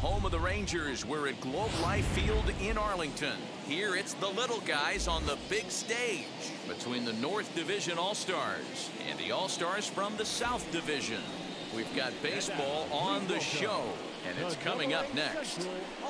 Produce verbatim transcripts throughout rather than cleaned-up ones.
home of the Rangers. We're at Globe Life Field in Arlington. Here it's the little guys on the big stage between the North Division All-Stars and the All-Stars from the South Division. We've got baseball on the show, and it's coming up next.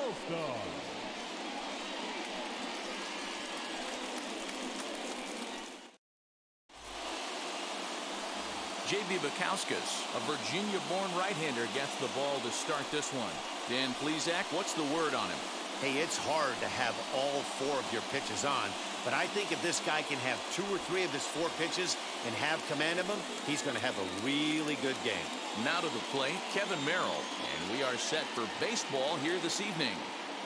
J B Bukowskis, a Virginia-born right-hander, gets the ball to start this one. Dan Plesac, what's the word on him? Hey, it's hard to have all four of your pitches on, but I think if this guy can have two or three of his four pitches and have command of them, he's going to have a really good game. Now to the plate, Kevin Merrill, and we are set for baseball here this evening.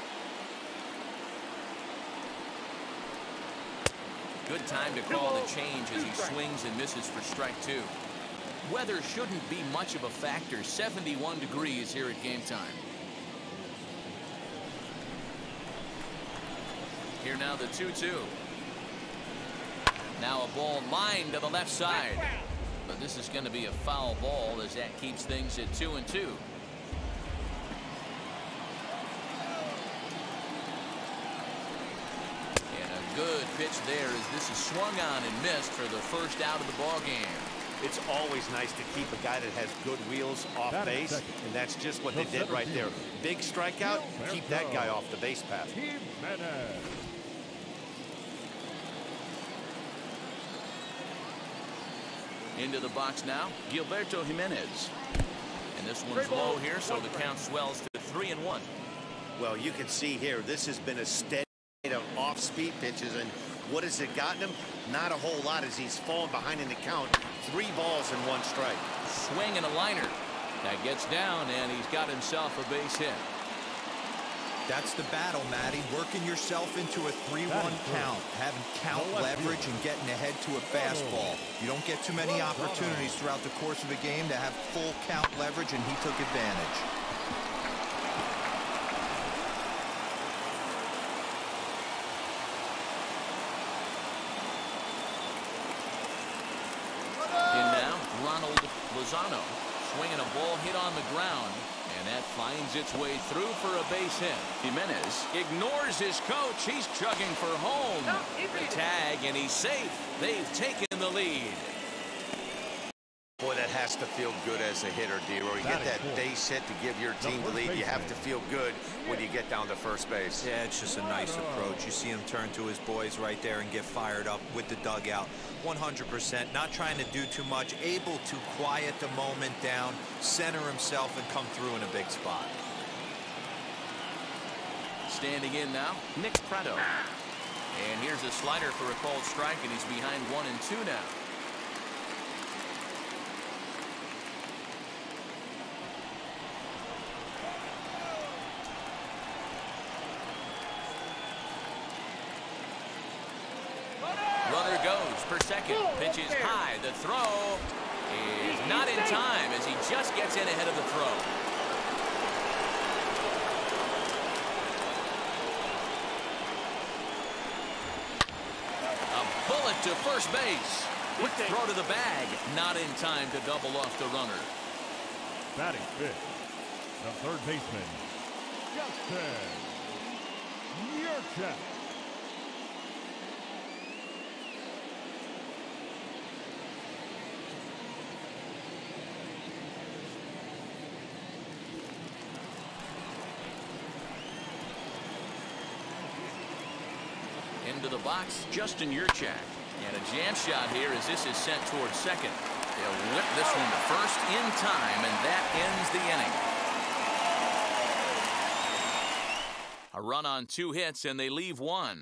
Good time to call the change as he swings and misses for strike two. Weather shouldn't be much of a factor. seventy-one degrees here at game time. Here now the two two. Now a ball lined to the left side. But this is going to be a foul ball as that keeps things at two and two. And a good pitch there as this is swung on and missed for the first out of the ball game. It's always nice to keep a guy that has good wheels off base, and that's just what they did right there. Big strikeout, keep that guy off the base path. Into the box now, Gilberto Jimenez. And this one's low here, so the count swells to three and one. Well, you can see here, this has been a steady of off-speed pitches, and what has it gotten him? Not a whole lot as he's fallen behind in the count. Three balls and one strike. Swing and a liner. That gets down, and he's got himself a base hit. That's the battle, Matty. Working yourself into a three one count, having count leverage and getting ahead to a fastball. You don't get too many opportunities throughout the course of a game to have full count leverage, and he took advantage. Lozano swinging a ball hit on the ground, and that finds its way through for a base hit. Jimenez ignores his coach. He's chugging for home. The tag, and he's safe. They've taken the lead. Boy, that has to feel good as a hitter, D-Roy. You get that base hit to give your team the lead. You have to feel good when you get down to first base. Yeah, it's just a nice approach. You see him turn to his boys right there and get fired up with the dugout. one hundred percent, not trying to do too much, able to quiet the moment down, center himself, and come through in a big spot. Standing in now, Nick Pratto. And here's a slider for a called strike, and he's behind one and two now. Runner goes per second. Pitch is high. The throw is not in time as he just gets in ahead of the throw. A bullet to first base. Quick throw to the bag. Not in time to double off the runner. Batting fifth, the third baseman, Justin Yurchak. Into the box, Justin Yurchak. And a jam shot here as this is sent towards second. They'll whip this one to first in time, and that ends the inning. A run on two hits, and they leave one.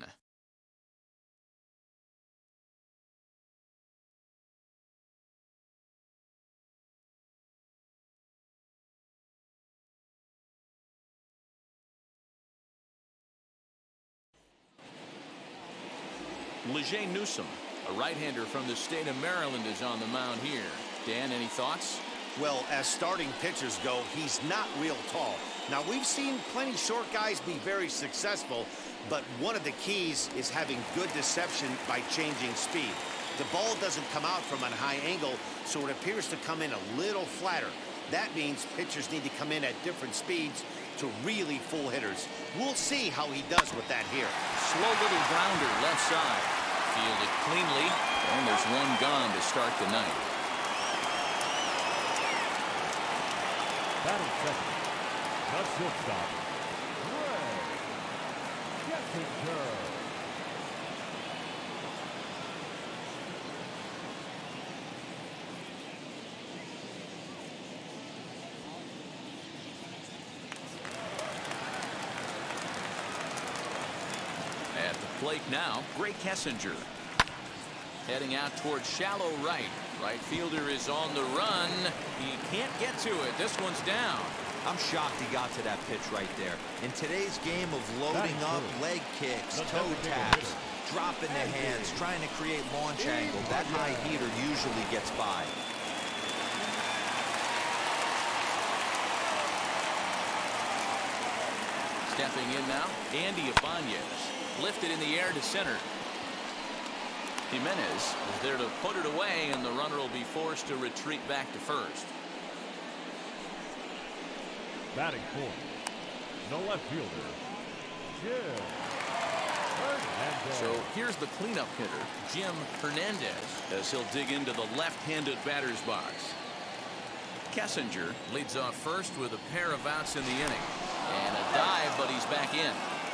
Leger Newsom, a right-hander from the state of Maryland, is on the mound here. Dan, any thoughts? Well, as starting pitchers go, he's not real tall. Now, we've seen plenty short guys be very successful, but one of the keys is having good deception by changing speed. The ball doesn't come out from a high angle, so it appears to come in a little flatter. That means pitchers need to come in at different speeds to really full hitters. We'll see how he does with that here. Slow little grounder left side. Fielded cleanly, and there's one gone to start the ninth. Batting second, the shortstop, Greg Kessinger. At the plate now, Greg Kessinger. Heading out towards shallow right. Right fielder is on the run. He can't get to it. This one's down. I'm shocked he got to that pitch right there. In today's game of loading up, leg kicks, toe taps, dropping the hands, trying to create launch angle, that high heater usually gets by. Stepping in now, Andy Ibanez. Lifted in the air to center. Jimenez is there to put it away, and the runner will be forced to retreat back to first. Batting fourth, the left fielder, Jim Hernandez. So here's the cleanup hitter, Jim Hernandez, as he'll dig into the left-handed batter's box. Kessinger leads off first with a pair of outs in the inning. And a dive, but he's back in.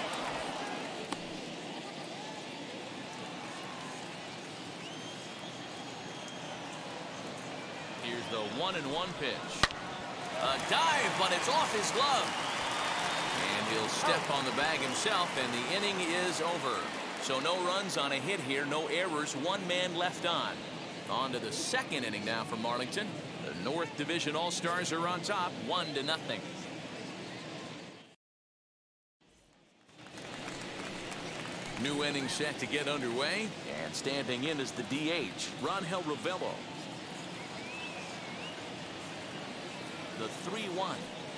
Here's the one and one pitch. A dive, but it's off his glove. And he'll step on the bag himself, and the inning is over. So no runs on a hit here, no errors, one man left on. On to the second inning now for Marlington. The North Division All-Stars are on top, one to nothing. New inning set to get underway, and standing in is the D H, Rangel Ravelo. The three one.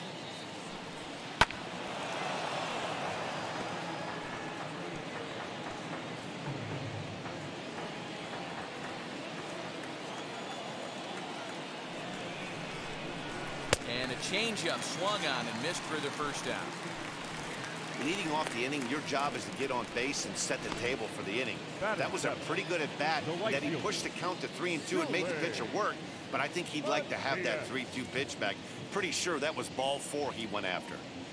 And a changeup swung on and missed for the first out. Leading off the inning, your job is to get on base and set the table for the inning. That was a pretty good at bat. That he pushed the count to three and two and made the pitcher work. But I think he'd like to have that three two pitch back. Pretty sure that was ball four he went after.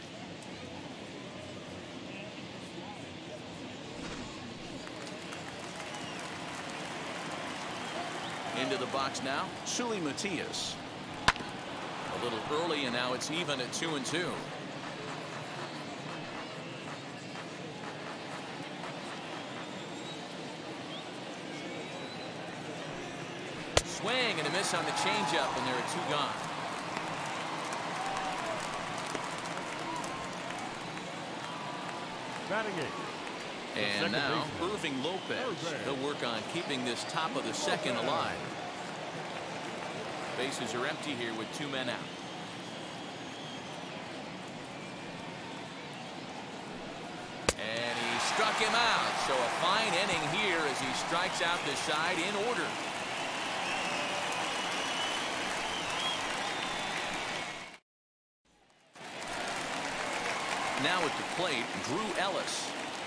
Into the box now, Sully Matias. A little early, and now it's even at two and two. Swing and a miss on the changeup, and there are two gone. Batting eight. And now Irving Lopez. He'll work on keeping this top of the second alive. Bases are empty here with two men out. And he struck him out. So a fine inning here as he strikes out the side in order. Now at the plate, Drew Ellis.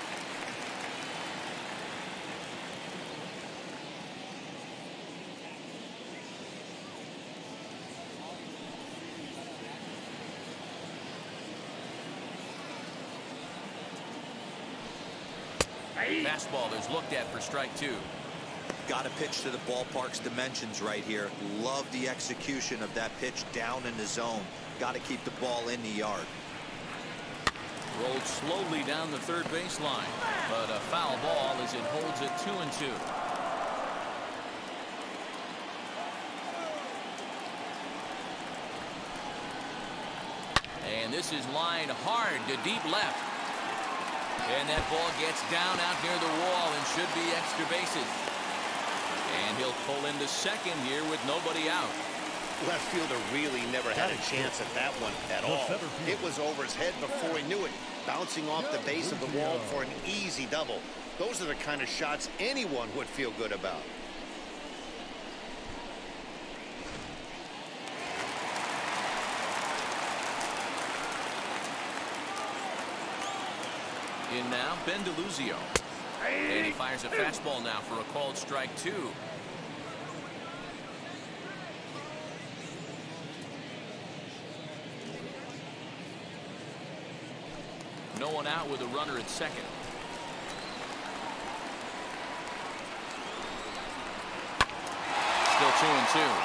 Fastball is looked at for strike two. Got to pitch to the ballpark's dimensions right here. Love the execution of that pitch down in the zone. Got to keep the ball in the yard. Rolled slowly down the third baseline, but a foul ball as it holds it two and two. And this is lined hard to deep left. And that ball gets down out near the wall and should be extra bases. And he'll pull into second here with nobody out. Left fielder really never had a chance at that one at all. It was over his head before he knew it, bouncing off the base of the wall for an easy double. Those are the kind of shots anyone would feel good about. In now, Ben DeLuzio. And he fires a fastball now for a called strike two. No one out with a runner at second. Still two and two.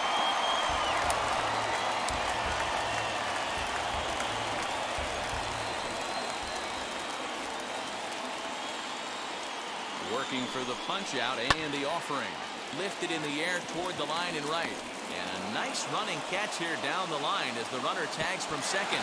Working for the punch out and the offering. Lifted in the air toward the line and right. And a nice running catch here down the line as the runner tags from second.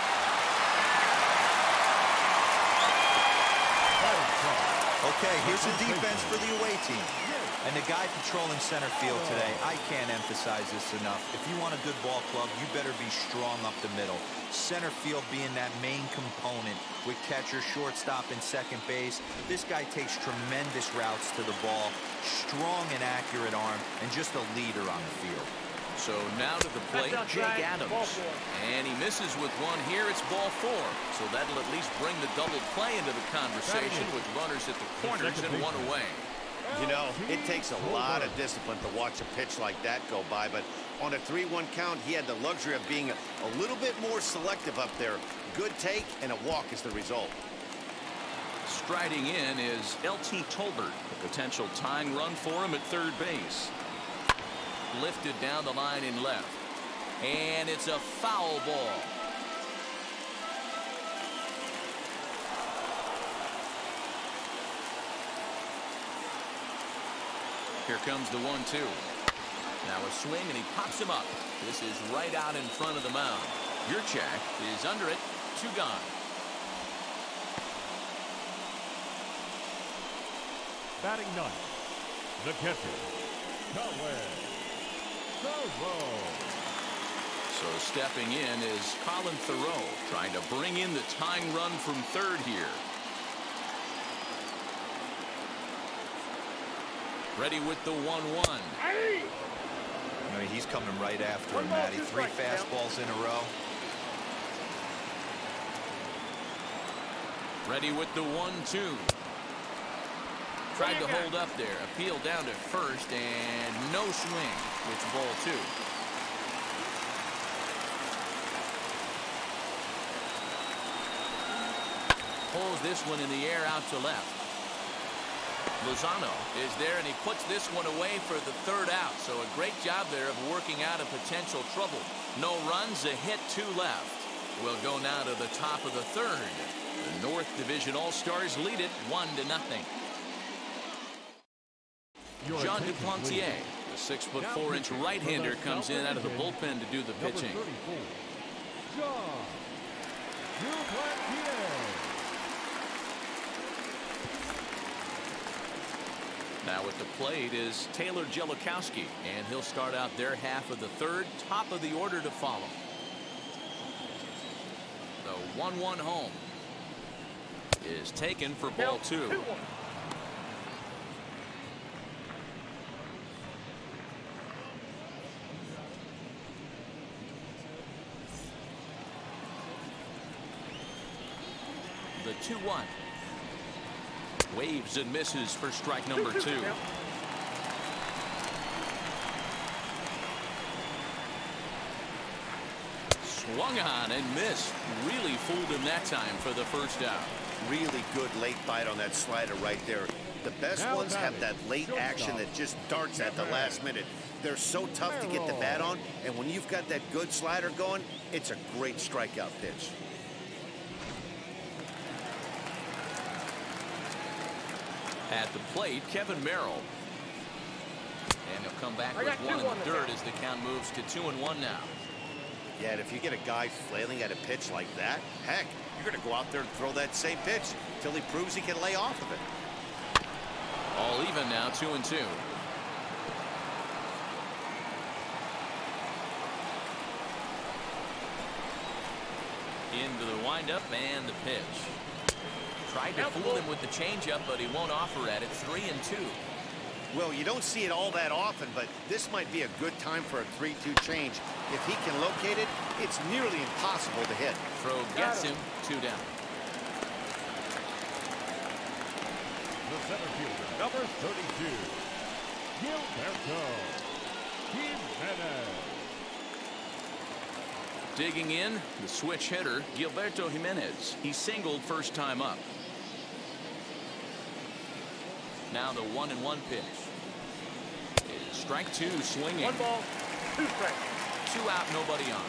Okay, here's the defense for the away team. And the guy patrolling center field today, I can't emphasize this enough. If you want a good ball club, you better be strong up the middle. Center field being that main component with catcher, shortstop, and second base. This guy takes tremendous routes to the ball, strong and accurate arm, and just a leader on the field. So now to the plate, Jake Adams. And he misses with one here. It's ball four. So that'll at least bring the double play into the conversation with runners at the corners and one away. You know, it takes a lot of discipline to watch a pitch like that go by, but on a three one count, he had the luxury of being a, a little bit more selective up there. Good take, and a walk is the result. Striding in is L T Tolbert, a potential tying run for him at third base. Lifted down the line in left. And it's a foul ball. Here comes the one two. Now a swing, and he pops him up. This is right out in front of the mound. Yurchak is under it. Two gone. Batting ninth, the catcher, Colin Thoreau. So stepping in is Colin Thoreau, trying to bring in the tying run from third here. Ready with the one one. I mean, he's coming right after him, Matty. Three fastballs in a row. Ready with the one two. Tried to hold up there. Appeal down to first, and no swing. It's ball two. Pulls this one in the air out to left. Lozano is there, and he puts this one away for the third out. So a great job there of working out of potential trouble. No runs, a hit, two left. We'll go now to the top of the third. The North Division All-Stars lead it one to nothing. John Duplantier, the six foot four inch right-hander, comes in out of the bullpen to do the pitching. John Duplantier. Now at the plate is Taylor Jellikowski, and he'll start out their half of the third. Top of the order to follow. The one one home is taken for ball two. The two one. Waves and misses for strike number two. Swung on and missed. Really fooled him that time for the first out. Really good late bite on that slider right there. The best Now ones have batting, that late action that just darts at the last minute. They're so tough to get the bat on, and when you've got that good slider going, it's a great strikeout pitch. At the plate, Kevin Merrill. And he'll come back with one in the dirt as the count moves to two and one now. Yeah, and if you get a guy flailing at a pitch like that, heck, you're going to go out there and throw that same pitch till he proves he can lay off of it. All even now, two and two. Into the windup and the pitch. Tried to fool him with the changeup, but he won't offer at it. Three and two. Well, you don't see it all that often, but this might be a good time for a three two change. If he can locate it, it's nearly impossible to hit. Throw gets him. Two down. center fielder, number thirty-two, Gilberto Jimenez. Digging in, the switch hitter, Gilberto Jimenez. He singled first time up. Now the one and one pitch. It's strike two, swinging. One ball, two strikes. Two out, nobody on.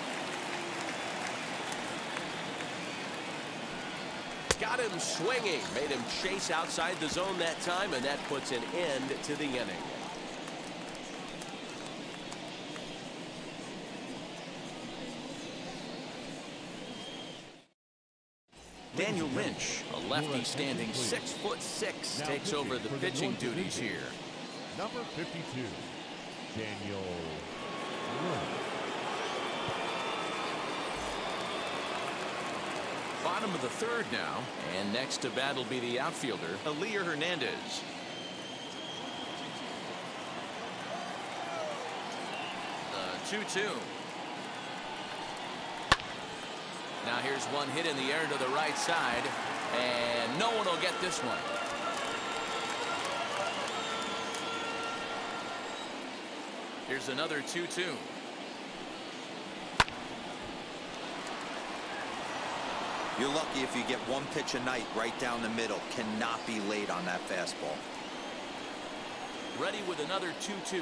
Got him swinging. Made him chase outside the zone that time, and that puts an end to the inning. Daniel Lynch, a lefty standing six foot six, takes over the pitching duties here. Number fifty-two, Daniel Lynch. Bottom of the third now, and next to bat will be the outfielder, Elier Hernandez. The two two. Now here's one hit in the air to the right side, and no one will get this one. Here's another two two. You're lucky if you get one pitch a night right down the middle. Cannot be late on that fastball. Ready with another two two.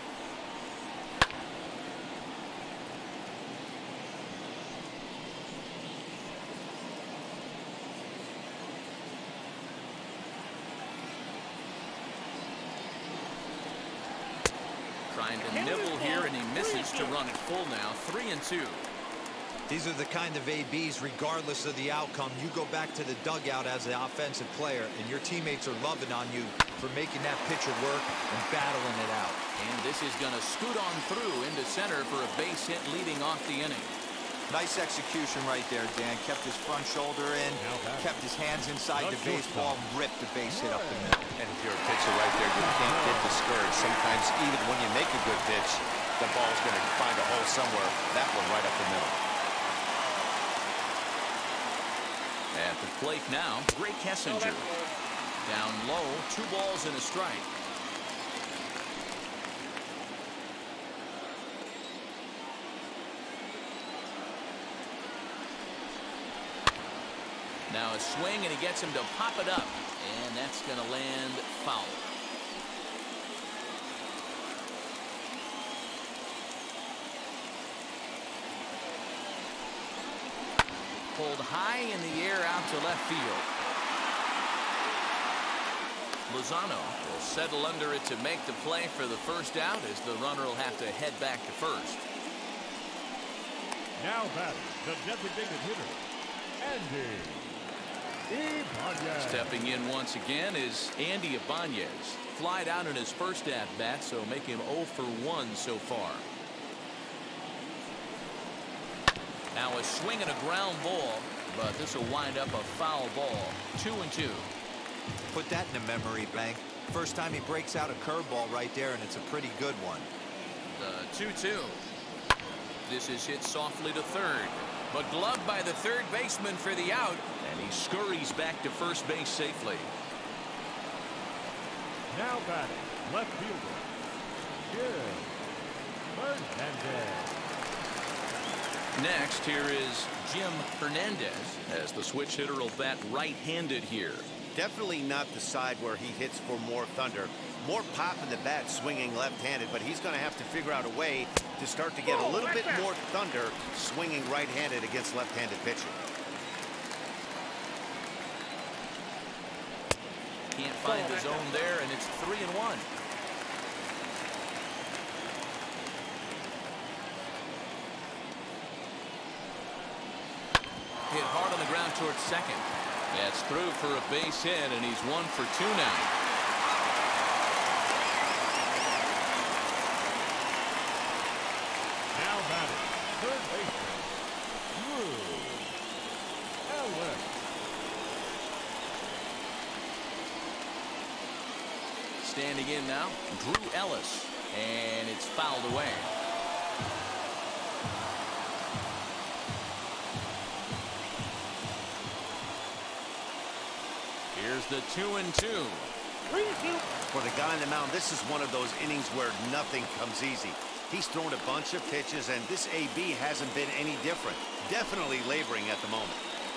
Trying to nibble here, and he misses to run it full now. Three and two. These are the kind of A Bs, regardless of the outcome. You go back to the dugout as an offensive player, and your teammates are loving on you for making that pitcher work and battling it out. And this is going to scoot on through into center for a base hit leading off the inning. Nice execution right there, Dan. Kept his front shoulder in, kept his hands inside the baseball, and ripped the base hit up the middle. And if you're a pitcher right there, you can't get discouraged. Sometimes even when you make a good pitch, the ball's going to find a hole somewhere. That one right up the middle. At the plate now, Grae Kessinger. Down low, two balls and a strike. Now a swing, and he gets him to pop it up, and that's going to land foul. Pulled high in the air out to left field. Lozano will settle under it to make the play for the first out, as the runner will have to head back to first. Now batting, the designated hitter, Andy Ibanez. Stepping in once again is Andy Ibanez. Flied out in his first at bat, so make him oh for one so far. Now a swing and a ground ball, but this will wind up a foul ball. Two and two. Put that in the memory bank. First time he breaks out a curveball right there, and it's a pretty good one. The two two. This is hit softly to third, but gloved by the third baseman for the out, and he scurries back to first base safely. Now batting, left fielder, Gil Hernandez. Next, here is Jim Hernandez, as the switch hitter will bat right-handed here. Definitely not the side where he hits for more thunder. More pop in the bat swinging left-handed, but he's going to have to figure out a way to start to get a little bit more thunder swinging right-handed against left-handed pitching. Can't find the zone there, and it's three and one. Hit hard on the ground towards second. That's through for a base hit, and he's one for two now. Now batting, third baseman, Drew Ellis. Standing in now, Drew Ellis, and it's fouled away. Here's the two and two. For the guy on the mound, this is one of those innings where nothing comes easy. He's thrown a bunch of pitches, and this A B hasn't been any different. Definitely laboring at the moment.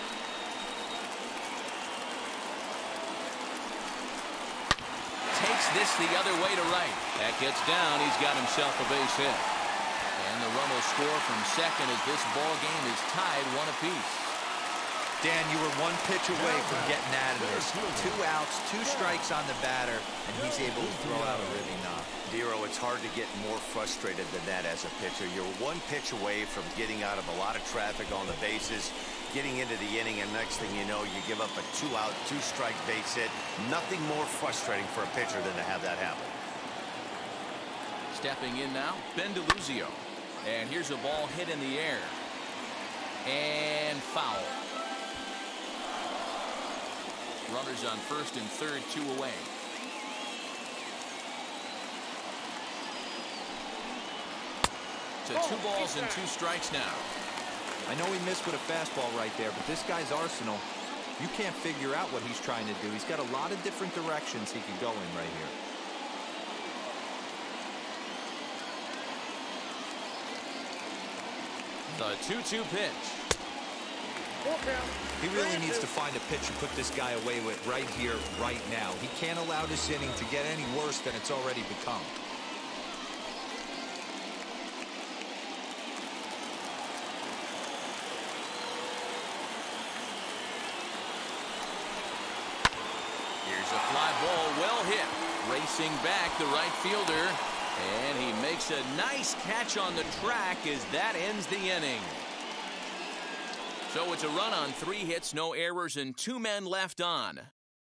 Takes this the other way to right. That gets down. He's got himself a base hit. And the run will score from second as this ball game is tied one apiece. Dan, you were one pitch away from getting out of this. Two outs, two strikes on the batter, and he's able to throw out a really knock. Dero, it's hard to get more frustrated than that as a pitcher. You're one pitch away from getting out of a lot of traffic on the bases, getting into the inning, and next thing you know, you give up a two-out, two-strike base hit. Nothing more frustrating for a pitcher than to have that happen. Stepping in now, Ben DeLuzio. And here's a ball hit in the air. And foul. Runners on first and third, two away. To two balls and two strikes now. I know he missed with a fastball right there, but this guy's arsenal, you can't figure out what he's trying to do. He's got a lot of different directions he could go in right here. The two two pitch. He really needs to find a pitch and put this guy away with right here, right now. He can't allow this inning to get any worse than it's already become. Here's a fly ball, well hit. Racing back the right fielder. And he makes a nice catch on the track as that ends the inning. So it's a run on three hits, no errors, and two men left on.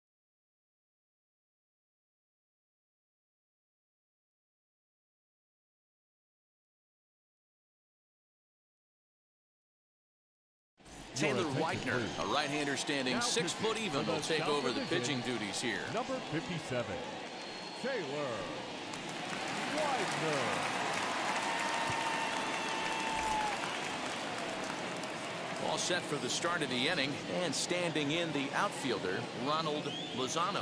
Taylor Whitener, a right-hander standing six foot even, will take over the pitching duties here. Number fifty-seven, Taylor Whitener. All set for the start of the inning, and standing in the outfielder, Ronald Lozano.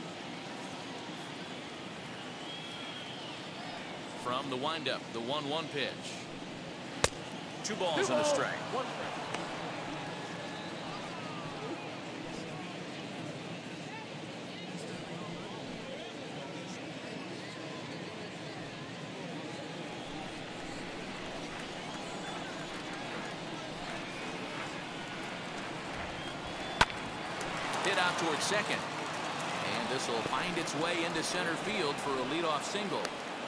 From the windup, the one one pitch. Two balls and a strike. Hit out towards second. And this will find its way into center field for a leadoff single.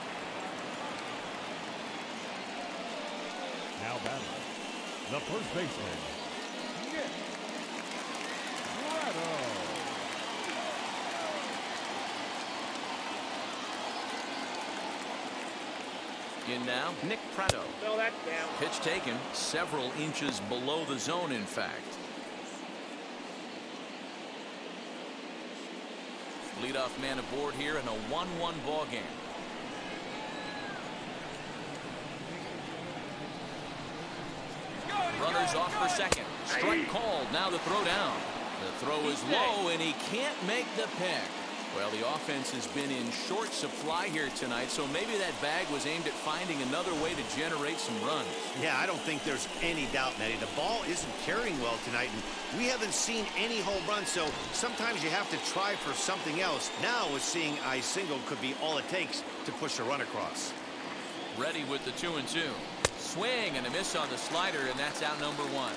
Now batting, the first baseman, Nick Pratto. In now, Nick Pratto. No, that's down. Pitch taken several inches below the zone, in fact. Leadoff man aboard here in a one one ball game. Runners off for second. Strike called. Now the throw down. The throw is low, and he can't make the pick. Well, the offense has been in short supply here tonight, so maybe that bag was aimed at finding another way to generate some runs. Yeah, I don't think there's any doubt, Matty. The ball isn't carrying well tonight, and we haven't seen any home runs, so sometimes you have to try for something else. Now, with seeing I single could be all it takes to push a run across. Ready with the two and two. Swing and a miss on the slider, and that's out number one.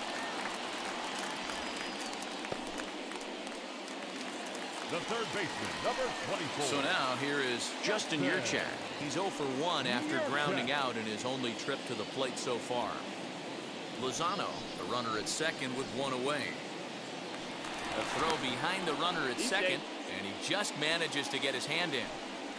The third baseman, number twenty-four. So now here is Justin Yurchak. He's oh for one after grounding out in his only trip to the plate so far. Lozano, the runner at second with one away. A throw behind the runner at second, and he just manages to get his hand in.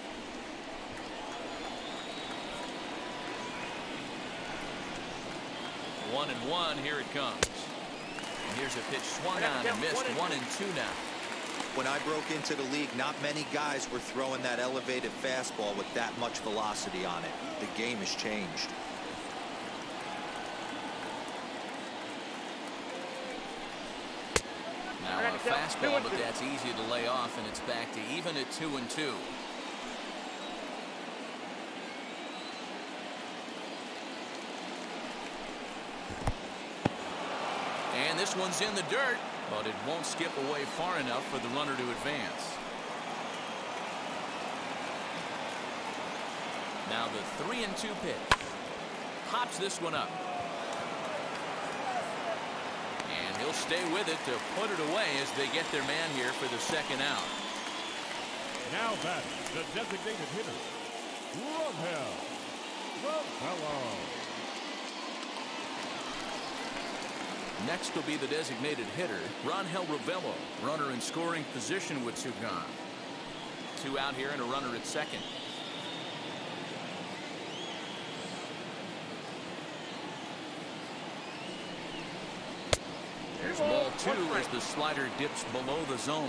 One and one, here it comes. And here's a pitch swung on and missed. One and two now. When I broke into the league, not many guys were throwing that elevated fastball with that much velocity on it. The game has changed. Now a fastball, but that's easy to lay off, and it's back to even at two and two. And this one's in the dirt, but it won't skip away far enough for the runner to advance. Now the three and two pitch. Pops this one up. And he'll stay with it to put it away as they get their man here for the second out. Now batting, the designated hitter, Rangel Rivelo. Next will be the designated hitter, Rangel Rivelo. Runner in scoring position with two gone. Two out here and a runner at second. There's ball two as the slider dips below the zone.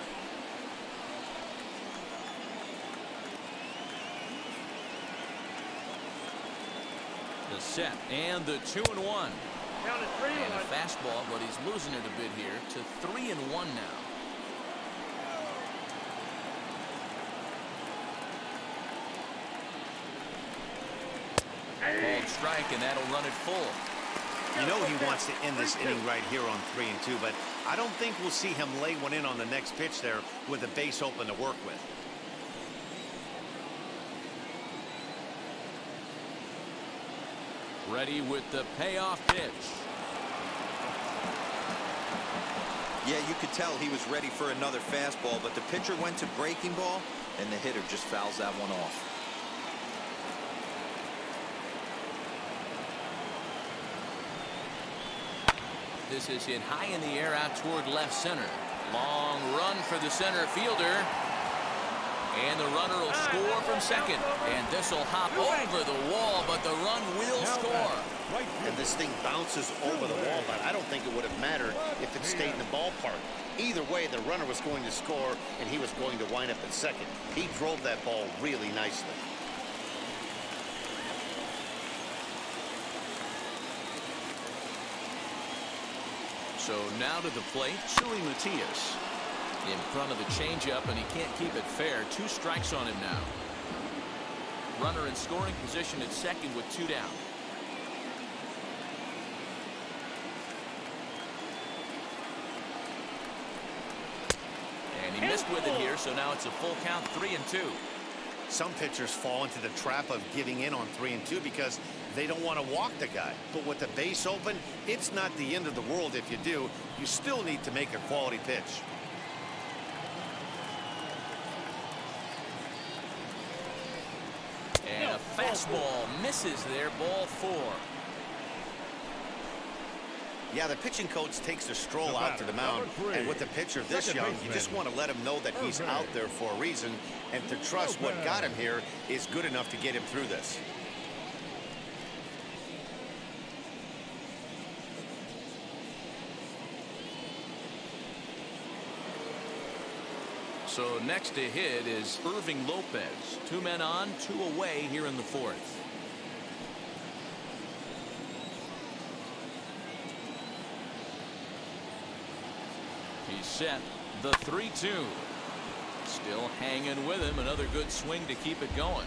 The set and the two and one. And a fastball, but he's losing it a bit here to three and one now. Called strike, and that'll run it full. You know he wants to end this inning right here on three and two, but I don't think we'll see him lay one in on the next pitch there with a base open to work with. Ready with the payoff pitch. Yeah, you could tell he was ready for another fastball, but the pitcher went to breaking ball, and the hitter just fouls that one off. This is hit high in the air out toward left center. Long run for the center fielder. And the runner will score from second. And this will hop over the wall, but the run will score. And this thing bounces over the wall, but I don't think it would have mattered if it stayed in the ballpark. Either way, the runner was going to score, and he was going to wind up at second. He drove that ball really nicely. So now to the plate, Seuly Matias. In front of the changeup, and he can't keep it fair. Two strikes on him now. Runner in scoring position at second with two down. And he missed with it here, so now it's a full count, three and two. Some pitchers fall into the trap of giving in on three and two because they don't want to walk the guy. But with the base open, it's not the end of the world if you do. You still need to make a quality pitch. And a fastball misses there, ball four. Yeah, the pitching coach takes a stroll out to the mound, and with the pitcher this young, you just want to let him know that he's out there for a reason, and to trust what got him here is good enough to get him through this. So next to hit is Irving Lopez. Two men on, two away here in the fourth. He's set. The three two. Still hanging with him. Another good swing to keep it going.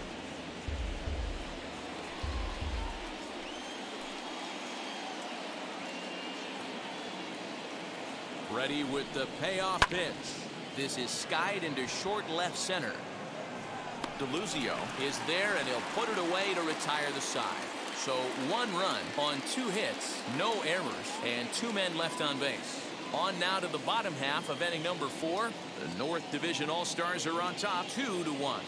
Ready with the payoff pitch. This is skied into short left center. DeLuzio is there, and he'll put it away to retire the side. So one run on two hits, no errors, and two men left on base. On now to the bottom half of inning number four. The North Division All-Stars are on top, two to one.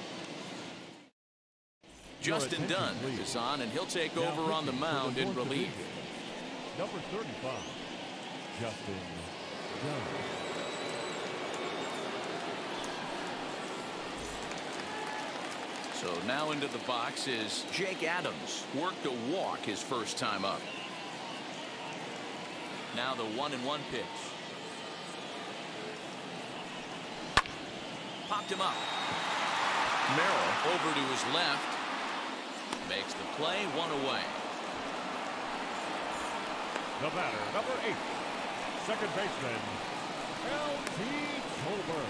Justin Dunn is on, and he'll take over on the mound in relief. Number thirty-five, Justin Dunn. So now into the box is Jake Adams. Worked a walk his first time up. Now the one and one pitch. Popped him up. Merrill over to his left. Makes the play, one away. The batter, number eight, second baseman, L T Tolbert.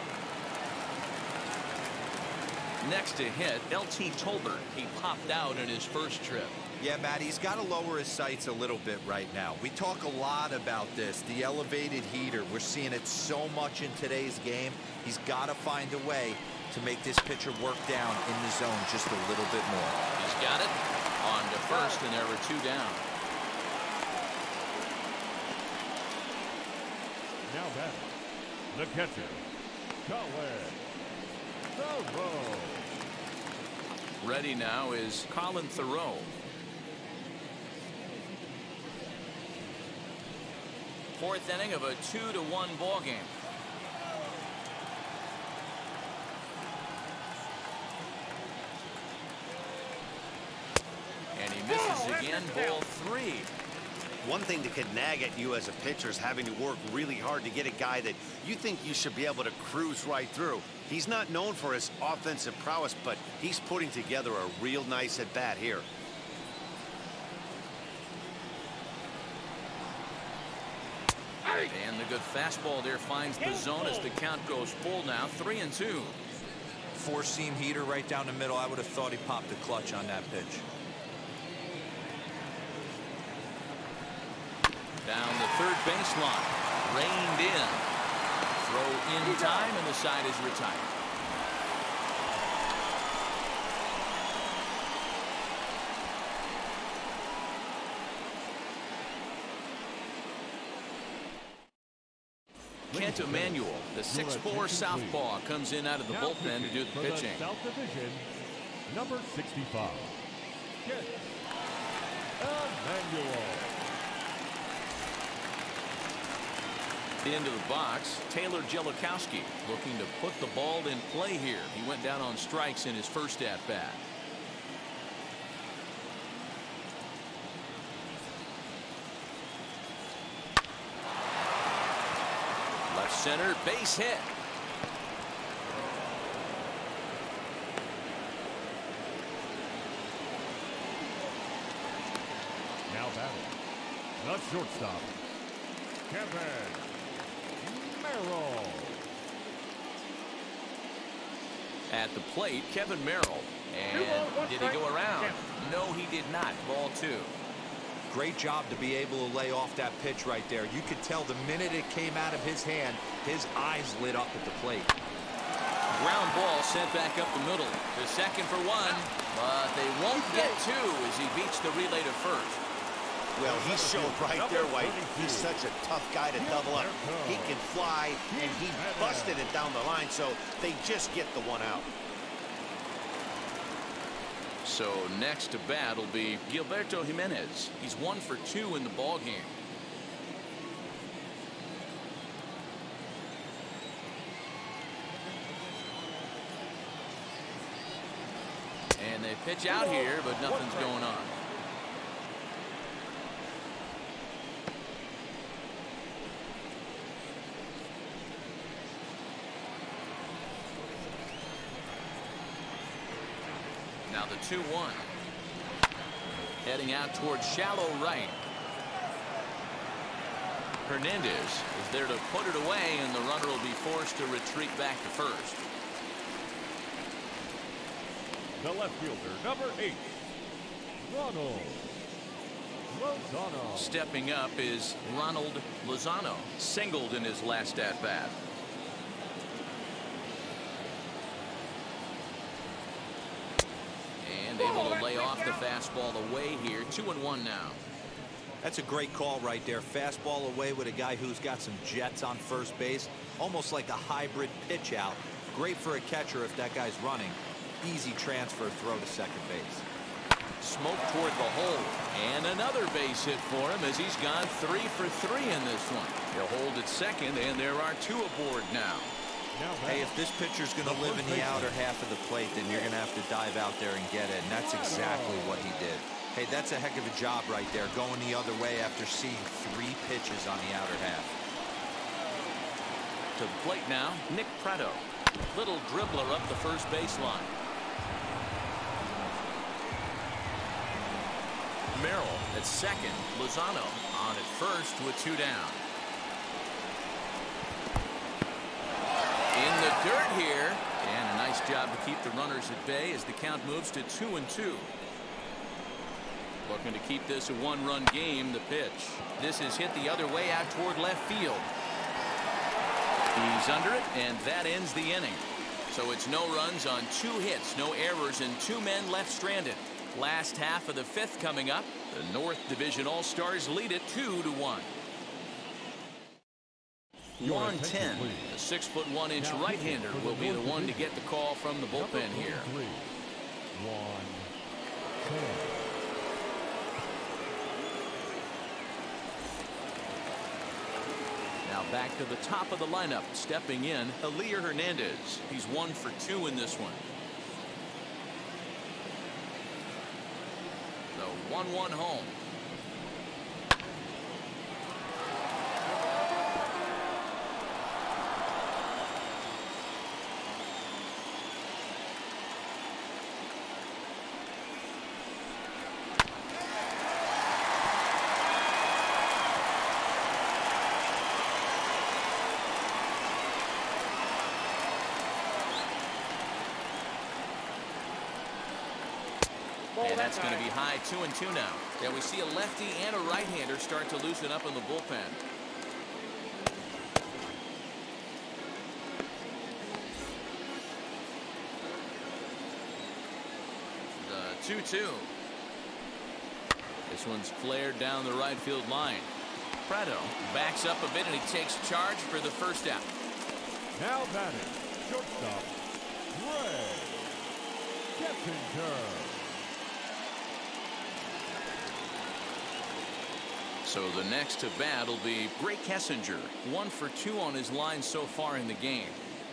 Next to hit, L T Tolbert. He popped out in his first trip. Yeah, Matt, he's got to lower his sights a little bit right now. We talk a lot about this, the elevated heater. We're seeing it so much in today's game. He's got to find a way to make this pitcher work down in the zone just a little bit more. He's got it. On to first, and there were two down. Now batting, the catcher, Colin Thoreau. Ready now is Colin Thoreau. Fourth inning of a two to one ball game. And he misses again, ball three. One thing that could nag at you as a pitcher is having to work really hard to get a guy that you think you should be able to cruise right through. He's not known for his offensive prowess, but he's putting together a real nice at bat here. And the good fastball there finds the zone as the count goes full now, three and two. Four-seam heater right down the middle. I would have thought he popped the clutch on that pitch. Down the third baseline, reined in. Throw in time, and the side is retired. Kent Emanuel, the six four southpaw, comes in out of the bullpen to do the pitching. South Division, number sixty-five, Kent Emanuel. Into the box, Taylor Jellikowski looking to put the ball in play here. He went down on strikes in his first at-bat. Left center, base hit. Now batting, the shortstop, Kevin Merrill. At the plate, Kevin Merrill. And did he go around? No, he did not. Ball two. Great job to be able to lay off that pitch right there. You could tell the minute it came out of his hand, his eyes lit up at the plate. Ground ball sent back up the middle. The second for one, but they won't get two as he beats the relay to first. Well, he showed right there why he's such a tough guy to double up. He can fly, and he busted it down the line, so they just get the one out. So next to bat will be Gilberto Jimenez. He's one for two in the ball game. And they pitch out here, but nothing's going on. Now the two one. Heading out towards shallow right. Hernandez is there to put it away, and the runner will be forced to retreat back to first. The left fielder, number eight, Ronald Lozano. Stepping up is Ronald Lozano. Singled in his last at bat. And able to lay off the fastball away here. Two and one now. That's a great call right there. Fastball away with a guy who's got some jets on first base. Almost like a hybrid pitch out. Great for a catcher if that guy's running. Easy transfer throw to second base. Smoke toward the hole. And another base hit for him as he's gone three for three in this one. He'll hold at second, and there are two aboard now. Hey, if this pitcher's going to live in the outer half of the plate, then you're going to have to dive out there and get it. And that's exactly what he did. Hey, that's a heck of a job right there, going the other way after seeing three pitches on the outer half. To the plate now, Nick Pratto. Little dribbler up the first baseline. Merrill at second. Lozano on at first with two down. In the dirt here, and a nice job to keep the runners at bay as the count moves to two and two. Looking to keep this a one-run game. The pitch. This is hit the other way out toward left field. He's under it, and that ends the inning. So it's no runs on two hits, no errors, and two men left stranded. Last half of the fifth coming up. The North Division All-Stars lead it two to one. Juan ten, the six foot one inch right-hander, will be the one to get the call from the bullpen here. Juan ten. Now back to the top of the lineup, stepping in, Elier Hernandez. He's one for two in this one. The one one home. And that's going to be high, two and two now. Yeah, we see a lefty and a right-hander start to loosen up in the bullpen. The two two. This one's flared down the right field line. Prado backs up a bit and he takes charge for the first out. Now batting, shortstop, Greg Kessinger. So the next to bat will be Greg Kessinger, one for two on his line so far in the game.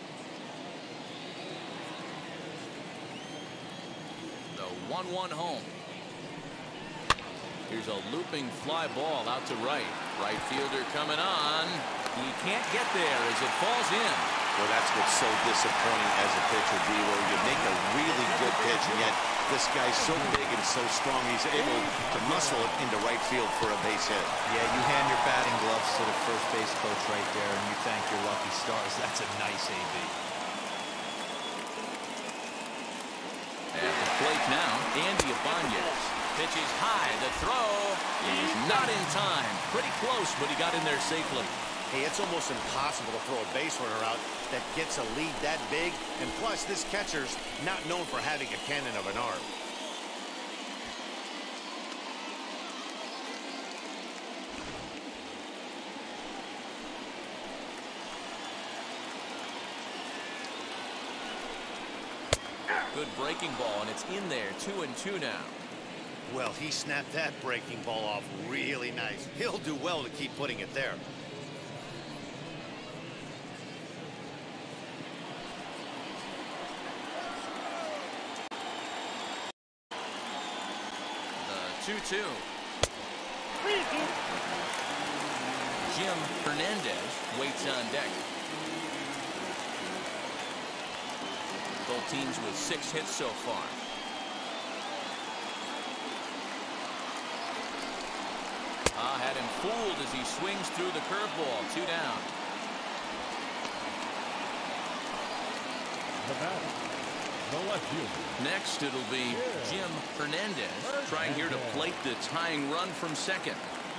The one one home. Here's a looping fly ball out to right. Right fielder coming on. He can't get there as it falls in. Well, that's what's so disappointing as a pitcher, B, where you make a really good pitch, and yet this guy's so big and so strong, he's able to muscle it into right field for a base hit. Yeah, you hand your batting gloves to the first base coach right there, and you thank your lucky stars. That's a nice A B. At the plate now, Andy Ibanez. Pitches high. The throw is not in time. Pretty close, but he got in there safely. Hey, it's almost impossible to throw a base runner out that gets a lead that big. And plus, this catcher's not known for having a cannon of an arm. Good breaking ball, and it's in there. Two and two now. Well, he snapped that breaking ball off really nice. He'll do well to keep putting it there. two two. Jim Hernandez waits on deck. Both teams with six hits so far. Ah, had him fooled as he swings through the curveball. Two down. The batter, the left fielder. Next, it'll be Jim Hernandez trying here to plate the tying run from second.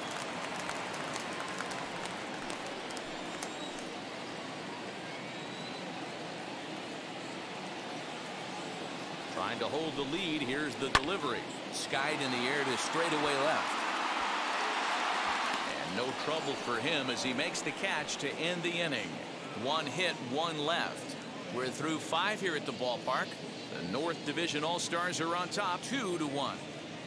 Trying to hold the lead. Here's the delivery. Skied in the air to straightaway left. And no trouble for him as he makes the catch to end the inning. One hit, one left. We're through five here at the ballpark. The North Division All-Stars are on top, two to one.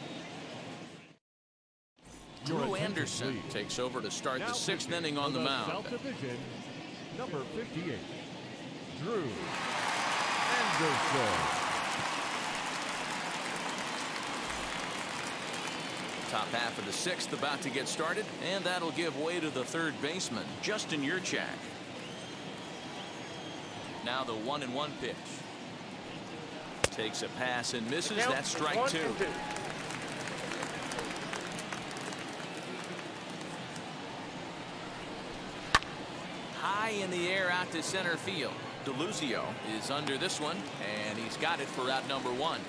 Drew Anderson takes over to start the sixth inning on the mound. South Division, number fifty-eight, Drew Anderson. Top half of the sixth about to get started, and that'll give way to the third baseman, Justin Yurchak. Now the one and one pitch. Takes a pass and misses. That's strike two. High in the air out to center field. DeLuzio is under this one, and he's got it for out number one.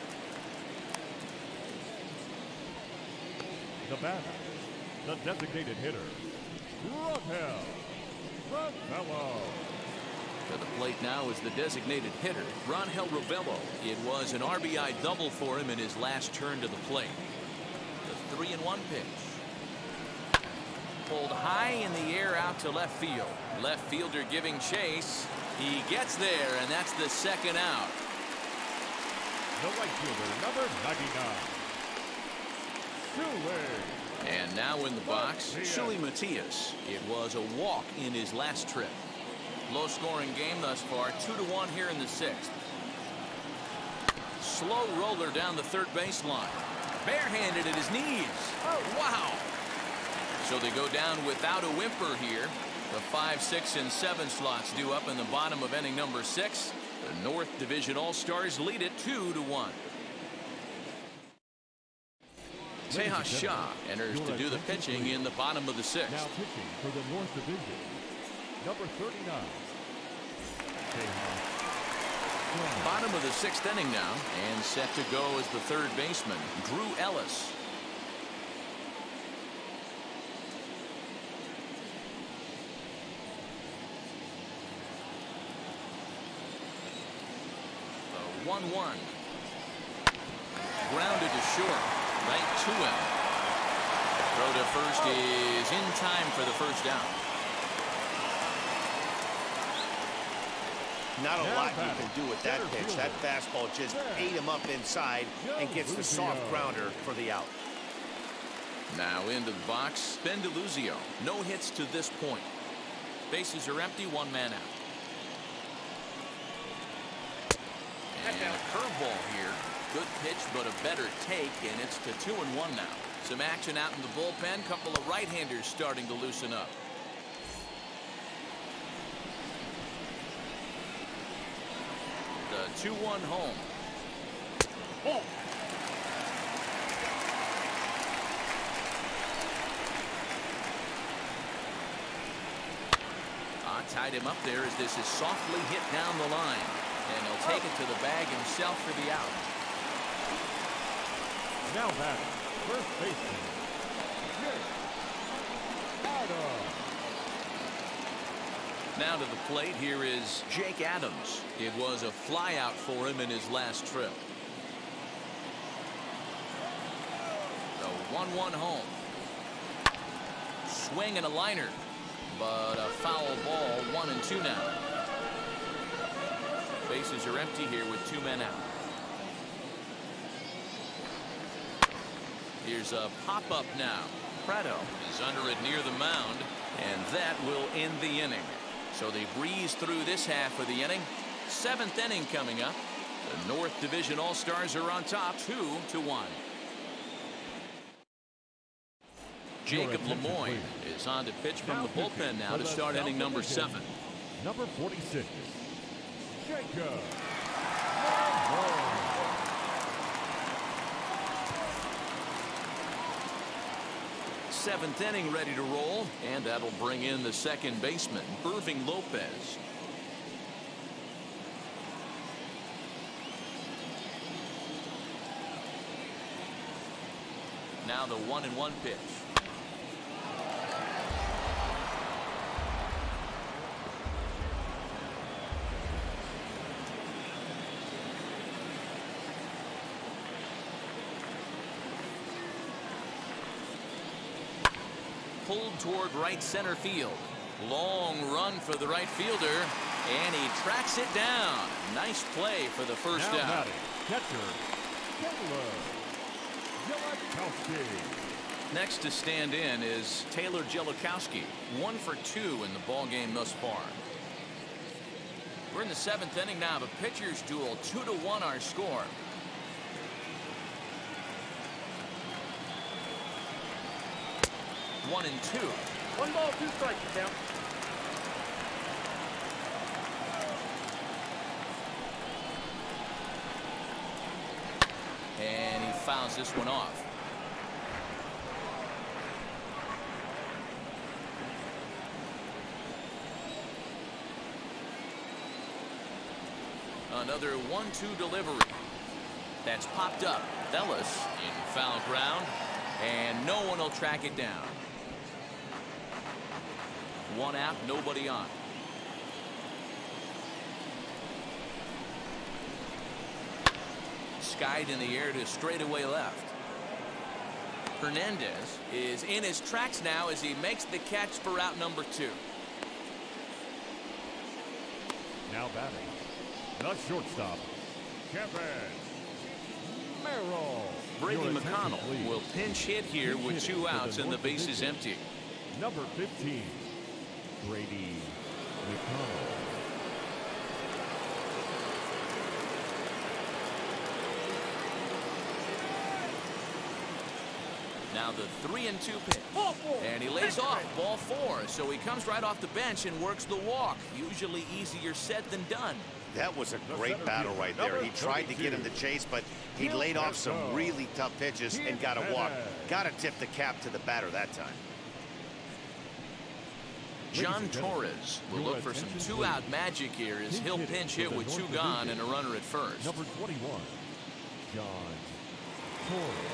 The batter, the designated hitter, Rangel Ravelo. To the plate now is the designated hitter, Rangel Ravelo. It was an R B I double for him in his last turn to the plate. The three and one pitch. Pulled high in the air out to left field. Left fielder giving chase. He gets there, and that's the second out. The right fielder, number ninety-nine. Shuli. And now in the box, Shuli Matias. It was a walk in his last trip. Low-scoring game thus far, two to one here in the sixth. Slow roller down the third baseline. Barehanded at his knees. Oh, wow. So they go down without a whimper here. The five, six, and seven slots due up in the bottom of inning number six. The North Division All-Stars lead it two to one. Tejas Shah enters to do the pitching in the bottom of the sixth. Now pitching for the North Division, number thirty-nine. Tejas. Bottom of the sixth inning now, and set to go as the third baseman, Drew Ellis. The one one. Grounded to short. Right to him. Throw to first is in time for the first down. Not a lot you can do with that pitch. That fastball just ate him up inside and gets the soft grounder for the out. Now into the box, Ben DeLuzio. No hits to this point. Bases are empty, one man out. And a curveball here. Good pitch, but a better take, and it's to two and one now. Some action out in the bullpen. Couple of right-handers starting to loosen up. The two one home. Oh. Ah, tied him up there as this is softly hit down the line. And he'll take it to the bag himself for the out. Now batting, first baseman, Jake Adams. Now to the plate, here is Jake Adams. It was a flyout for him in his last trip. The one one home. Swing and a liner, but a foul ball, one and two now. Bases are empty here with two men out. Here's a pop-up now. Prado is under it near the mound, and that will end the inning. So they breeze through this half of the inning. Seventh inning coming up. The North Division All-Stars are on top, two to one. Jacob Lemoyne is on to pitch from the bullpen now to start inning number seven. Number forty-six, Jacob Lemoyne. Seventh inning ready to roll, and that'll bring in the second baseman, Irving Lopez. Now the one and one pitch. Pulled toward right center field. Long run for the right fielder, and he tracks it down. Nice play for the first now out. Batting, catcher, Taylor Jelekowski. Next to stand in is Taylor Jelekowski. One for two in the ball game thus far. We're in the seventh inning now of a pitcher's duel. Two to one our score. One and two. One ball, two strikes, count. And he fouls this one off. Another one two delivery. That's popped up. Ellis in foul ground, and no one will track it down. One out, nobody on. Skied in the air to straightaway left. Hernandez is in his tracks now as he makes the catch for route number two. Now batting, the shortstop, Kevin Merrill. Brady McConnell will pinch hit here with two outs and the bases empty. Number fifteen, Brady McConnell. Now the three and two pitch. And he lays off ball four. So he comes right off the bench and works the walk. Usually easier said than done. That was a great battle right there. He tried to get him to chase, but he laid off some really tough pitches and got a walk. Got to tip the cap to the batter that time. John Torres will look for some two-out magic here as he'll pinch hit with two gone and a runner at first. Number twenty-one, John Torres.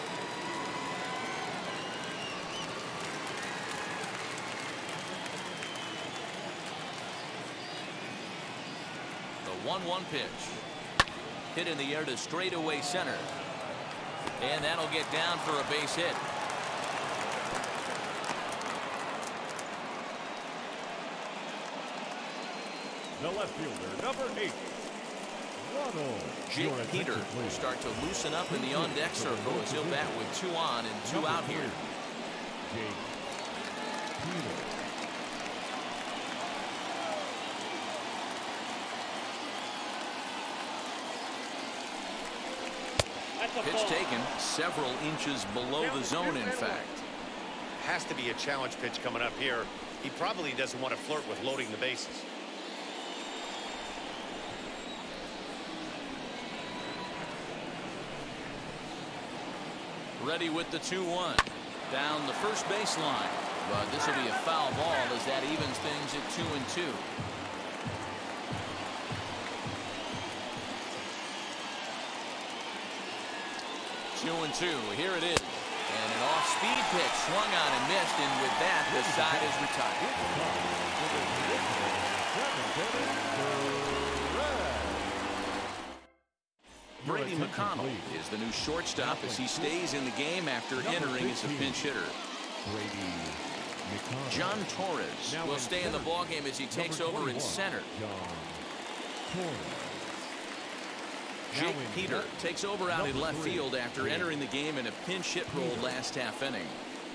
one one pitch. Hit in the air to straightaway center. And that'll get down for a base hit. The left fielder, number eight, Ronald. Jake Peter will start to loosen up in the on-deck circle as he'll bat with two on and two out here. Jake Peter. Pitch taken several inches below the zone, in fact. Has to be a challenge pitch coming up here. He probably doesn't want to flirt with loading the bases. Ready with the two one. Down the first baseline. But this will be a foul ball as that evens things at two and two. Two and two. Here it is. And an off-speed pitch swung on and missed, and with that, the side is retired. Brady McConnell is the new shortstop as he stays in the game after entering as a pinch hitter. Brady McConnell. John Torres will stay in the ballgame as he takes over in center. Jake Peter takes over out in left field after entering the game in a pinch hit role last half inning.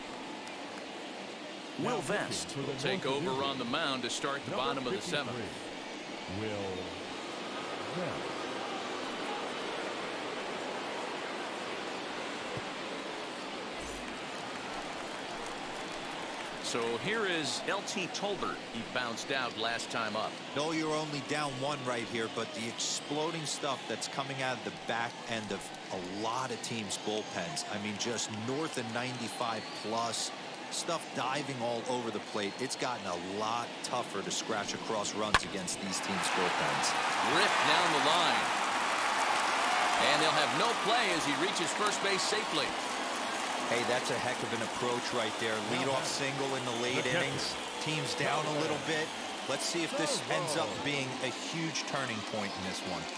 Will Vest will take over on the mound to start the bottom of the seventh. Will Vest. So here is L T Tolbert. He bounced out last time up. No, you're only down one right here, but the exploding stuff that's coming out of the back end of a lot of teams' bullpens. I mean, just north of ninety-five plus. Stuff diving all over the plate. It's gotten a lot tougher to scratch across runs against these teams' bullpens. Ripped down the line. And they'll have no play as he reaches first base safely. Hey, that's a heck of an approach right there. Leadoff single in the late innings. Team's down a little bit. Let's see if this ends up being a huge turning point in this one.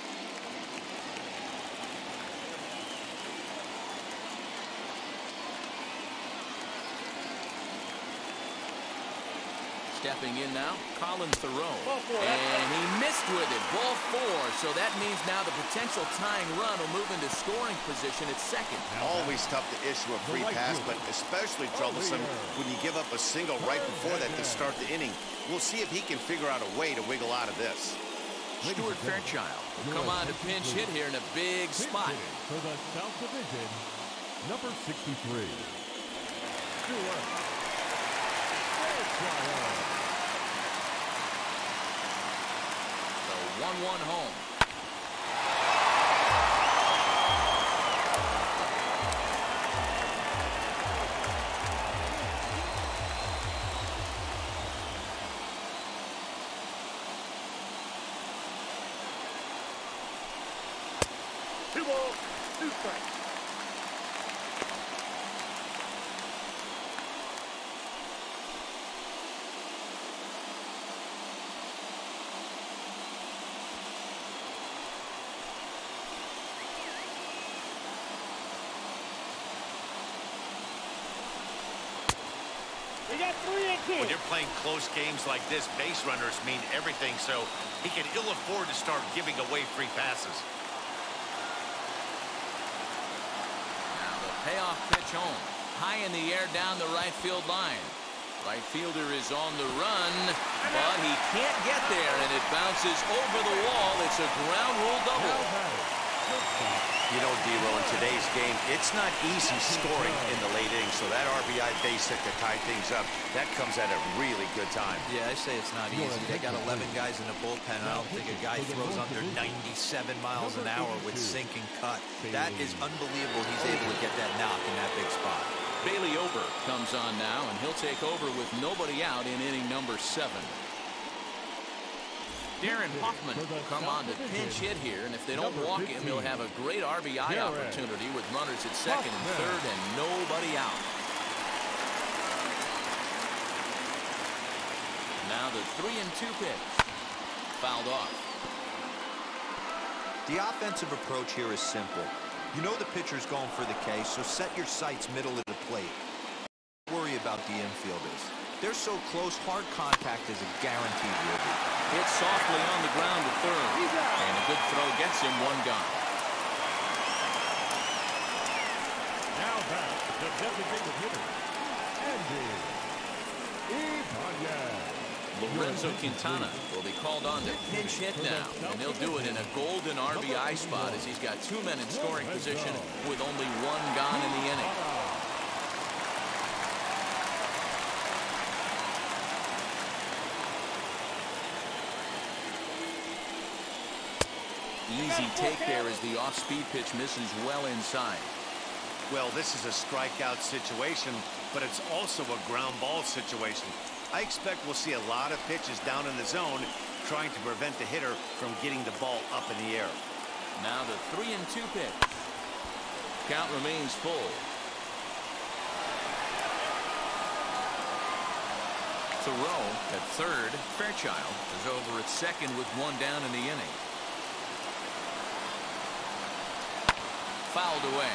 Stepping in now, Colin Theroux. And he missed with it. Ball four. So that means now the potential tying run will move into scoring position at second. Always tough to issue a free pass, but especially troublesome when you give up a single right before that to start the inning. We'll see if he can figure out a way to wiggle out of this. Stuart Fairchild will come on to pinch hit here in a big spot. For the South Division, number sixty-three, Stuart Fairchild. one one home. ball, two strikes. We got three and two. When you're playing close games like this, base runners mean everything, so he can ill afford to start giving away free passes. Now the payoff pitch home. High in the air down the right field line. Right fielder is on the run, but he can't get there, and it bounces over the wall. It's a ground rule double. You know, D-Row, in today's game, it's not easy scoring in the late innings, so that R B I base hit to tie things up, that comes at a really good time. Yeah, I say it's not easy. They got eleven guys in the bullpen. I don't think a guy throws under ninety-seven miles an hour with sinking cut. That is unbelievable. He's able to get that knock in that big spot. Bailey Ober comes on now, and he'll take over with nobody out in inning number seven. Darren Hoffman will come on to pinch hit here, and if they don't walk him, he'll have a great R B I opportunity with runners at second and third and nobody out. Now the three and two pitch. Fouled off. The offensive approach here is simple. You know the pitcher's going for the K, so set your sights middle of the plate. Don't worry about the infielders. They're so close, hard contact is a guaranteed ribby. Hit softly on the ground to third. And a good throw gets him one gone. Now back to designated hitter, Andy Ibanez. Lorenzo Quintana will be called on to pinch hit now, and he'll do it in a golden R B I spot as he's got two men in scoring position with only one gone in the inning. Easy take there as the off-speed pitch misses well inside. Well, this is a strikeout situation, but it's also a ground ball situation. I expect we'll see a lot of pitches down in the zone trying to prevent the hitter from getting the ball up in the air. Now the three and two pitch. Count remains full. Thoreau at third. Fairchild is over at second with one down in the inning. Fouled away.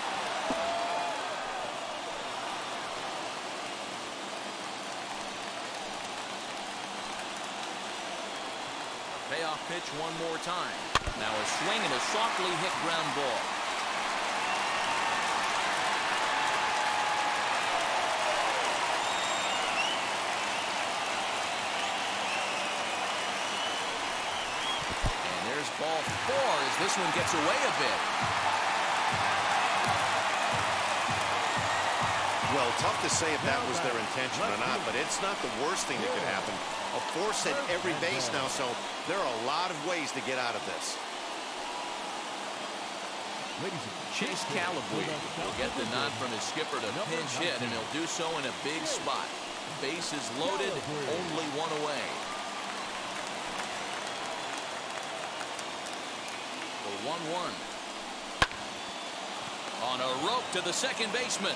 Payoff pitch one more time. Now a swing and a softly hit ground ball. And there's ball four as this one gets away a bit. Well, tough to say if that was their intention or not, but it's not the worst thing that could happen. A force at every base now, so there are a lot of ways to get out of this. Chase Calabwe will get the nod from his skipper to pinch hit, and he'll do so in a big spot. Bases loaded, only one away. The one one. On a rope to the second baseman.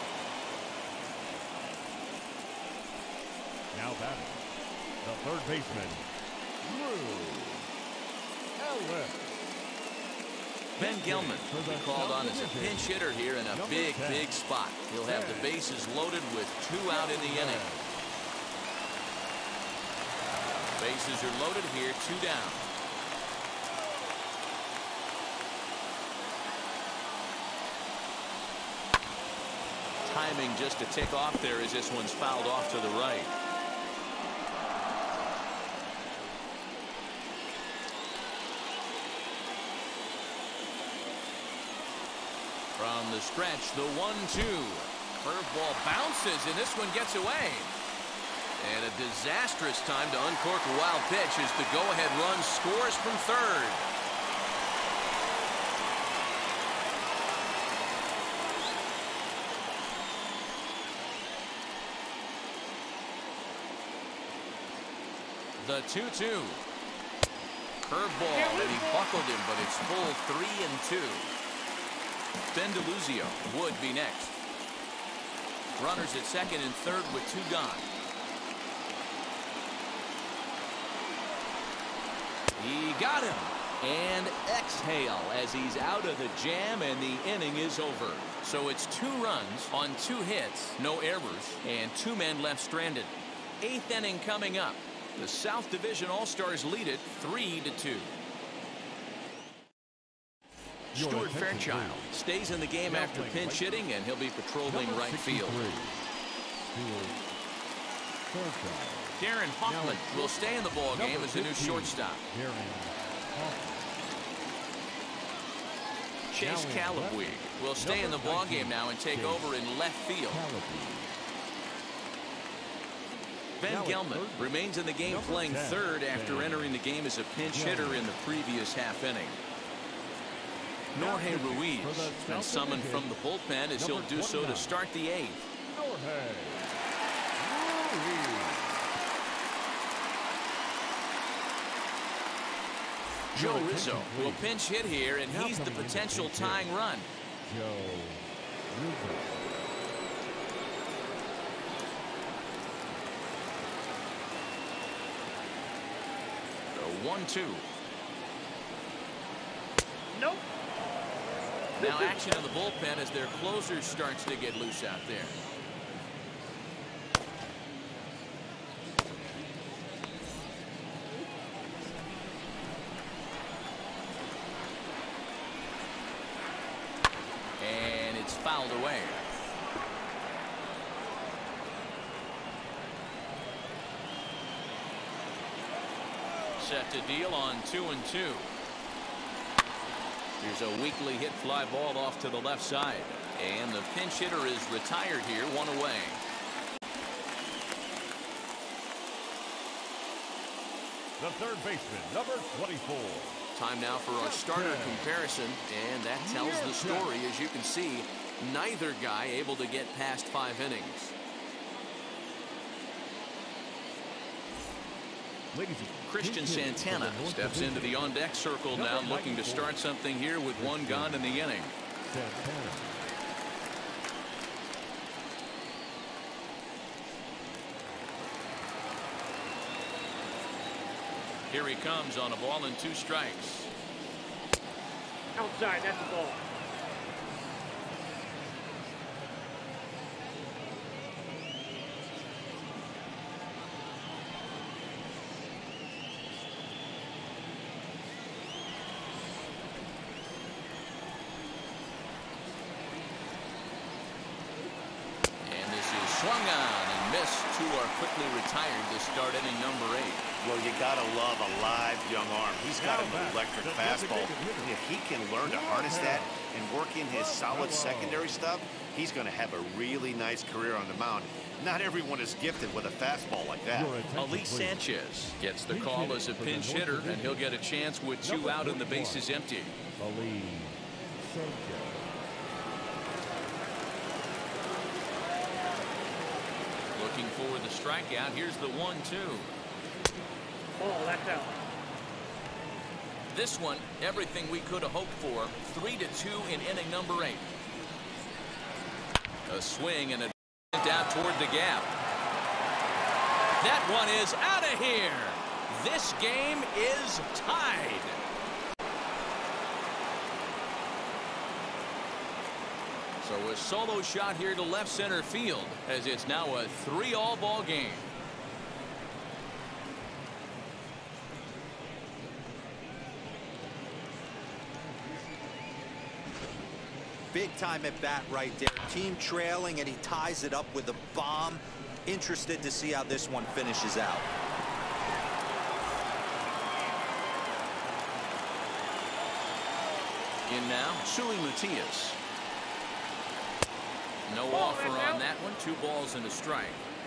Now batting, the third baseman, Drew Ellis. Ben Gelman will be called on as a pinch hitter here in a big, big spot. He'll have the bases loaded with two out in the inning. Bases are loaded here, two down. Timing just to tick off there as this one's fouled off to the right. From the stretch, the one two. Curveball bounces, and this one gets away. And a disastrous time to uncork a wild pitch as the go-ahead run scores from third. The two two. Curveball, and he buckled him, but it's full three and two. Ben DeLuzio would be next. Runners at second and third with two gone. He got him. And exhale as he's out of the jam, and the inning is over. So it's two runs on two hits, no errors, and two men left stranded. Eighth inning coming up. The South Division All-Stars lead it three to two. Stuart Fairchild stays in the game after pinch hitting, and he'll be patrolling right field. Darren Hoffman will stay in the ball game as a new shortstop. Chase Calabwig will stay in the ball game now and take over in left field. Ben Gelman remains in the game playing third after entering the game as a pinch hitter in the previous half inning. Jorge Ruiz been summoned from the bullpen as he'll do so to start the eighth. Joe Rizzo will pinch hit here, and he's the potential tying run. The one two. Nope. Now action in the bullpen as their closer starts to get loose out there. And it's fouled away. Set to deal on two and two. Here's a weakly hit fly ball off to the left side. And the pinch hitter is retired here, one away. The third baseman, number twenty-four. Time now for our starter comparison, and that tells the story. As you can see, neither guy able to get past five innings. Christian Santana steps into the on-deck circle now, looking to start something here with one gone in the inning. Here he comes on a ball and two strikes. Outside, that's the ball. Swung on and missed. Two are quickly retired to start inning number eight. Well, you gotta love a live young arm. He's got an electric fastball. If he can learn to harness that and work in his solid secondary stuff, he's going to have a really nice career on the mound. Not everyone is gifted with a fastball like that. Elise Sanchez gets the call as a pinch hitter, and he'll get a chance with two out and the bases empty. Elise Sanchez. Looking for the strikeout. Here's the one two. Oh, that's out. This one, everything we could have hoped for. Three to two in inning number eight. A swing and a out toward the gap. That one is out of here. This game is tied. So a solo shot here to left center field, as it's now a three all ball game. Big time at bat right there. Team trailing, and he ties it up with a bomb. Interested to see how this one finishes out. In now, Sui Matias. No offer on that one. Two balls and a strike.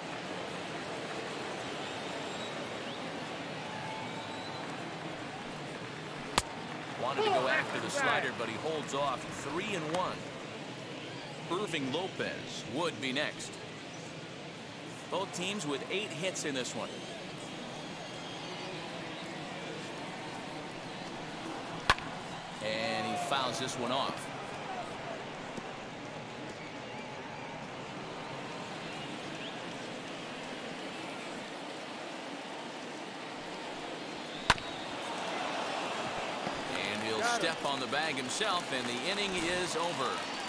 Wanted to go after the slider, but he holds off. Three and one. Irving Lopez would be next. Both teams with eight hits in this one. fouls this one off. And he'll step on the bag himself, and the inning is over.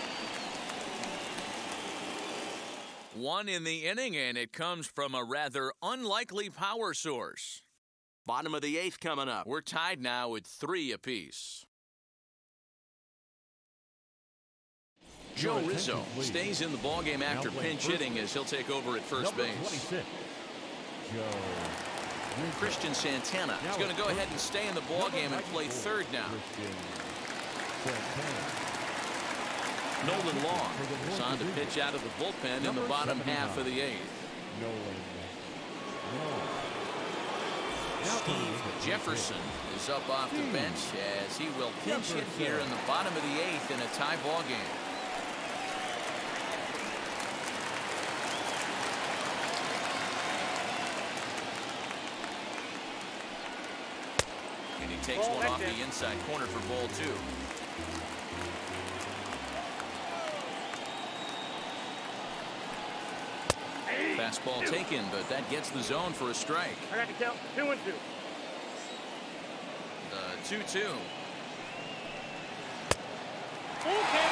One in the inning, and it comes from a rather unlikely power source. Bottom of the eighth coming up. We're tied now with three apiece. Joe Rizzo stays in the ballgame after pinch hitting as he'll take over at first base. Christian Santana is going to go ahead and stay in the ballgame and play third now. Nolan Long is on to pitch out of the bullpen in the bottom half of the eighth. Steve Jefferson is up off the bench as he will pinch hit here in the bottom of the eighth in a tie ball game. And he takes one off the inside corner for ball two. Fastball taken, but that gets the zone for a strike. I got to count two and two. The two two. Okay.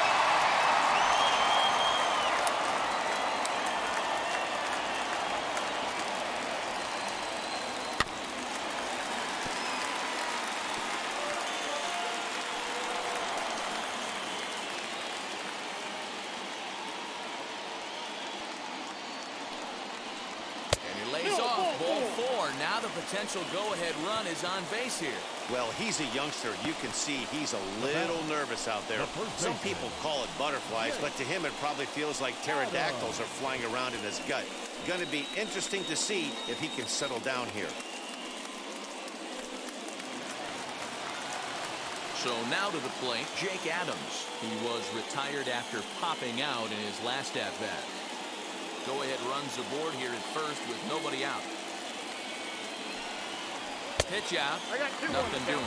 Now the potential go-ahead run is on base here. Well, he's a youngster. You can see he's a little nervous out there. Some people call it butterflies, but to him it probably feels like pterodactyls are flying around in his gut. Going to be interesting to see if he can settle down here. So now to the plate, Jake Adams. He was retired after popping out in his last at-bat. Go-ahead runs aboard here at first with nobody out. Pitch out. I got two Nothing doing.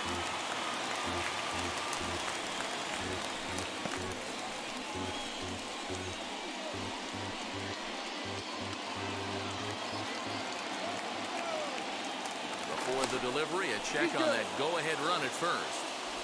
Before the delivery, a check on that go-ahead run at first.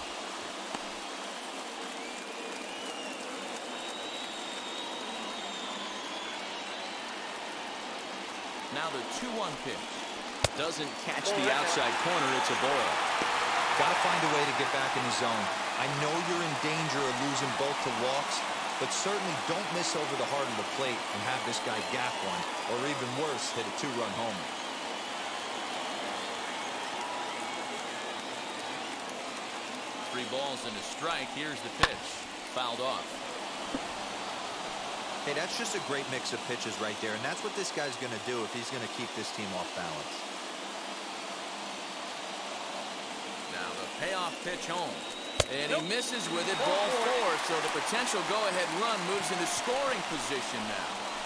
Now the two one pitch. Doesn't catch the outside corner. It's a ball. Got to find a way to get back in the zone. I know you're in danger of losing both to walks, but certainly don't miss over the heart of the plate and have this guy gap one, or even worse, hit a two-run homer. Three balls and a strike. Here's the pitch. Fouled off. Hey, that's just a great mix of pitches right there, and that's what this guy's going to do if he's going to keep this team off balance. Now the payoff pitch home. And he misses with it, ball four, so the potential go-ahead run moves into scoring position now.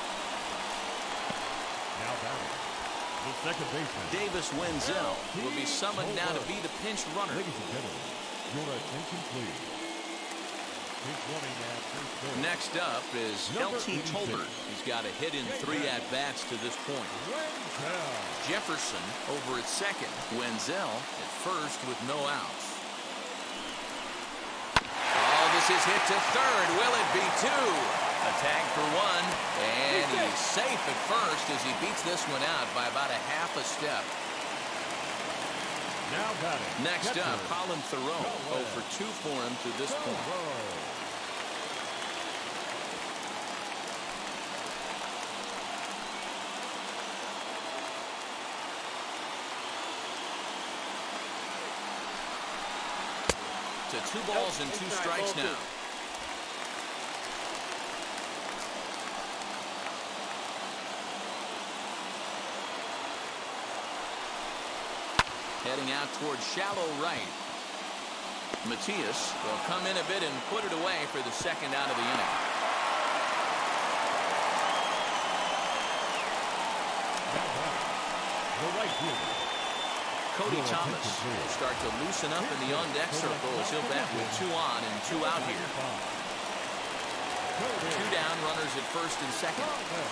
Now batting, the second baseman, Davis Wenzel will be summoned now to be the pinch runner. Ladies and gentlemen, your attention please. Next up is L T Tolbert. He's got a hit in three at-bats to this point. Jefferson over at second. Wenzel at first with no outs. Oh, this is hit to third. Will it be two? A tag for one, and he's safe at first as he beats this one out by about a half a step. Now batting. Next up, Colin Theroux. oh for two for him to this point. To two balls and two strikes now. Heading out towards shallow right. Matias will come in a bit and put it away for the second out of the inning. The right fielder, Cody Thomas will start to loosen up in the on-deck circle as he'll bat with two on and two out here. Two down, runners at first and second.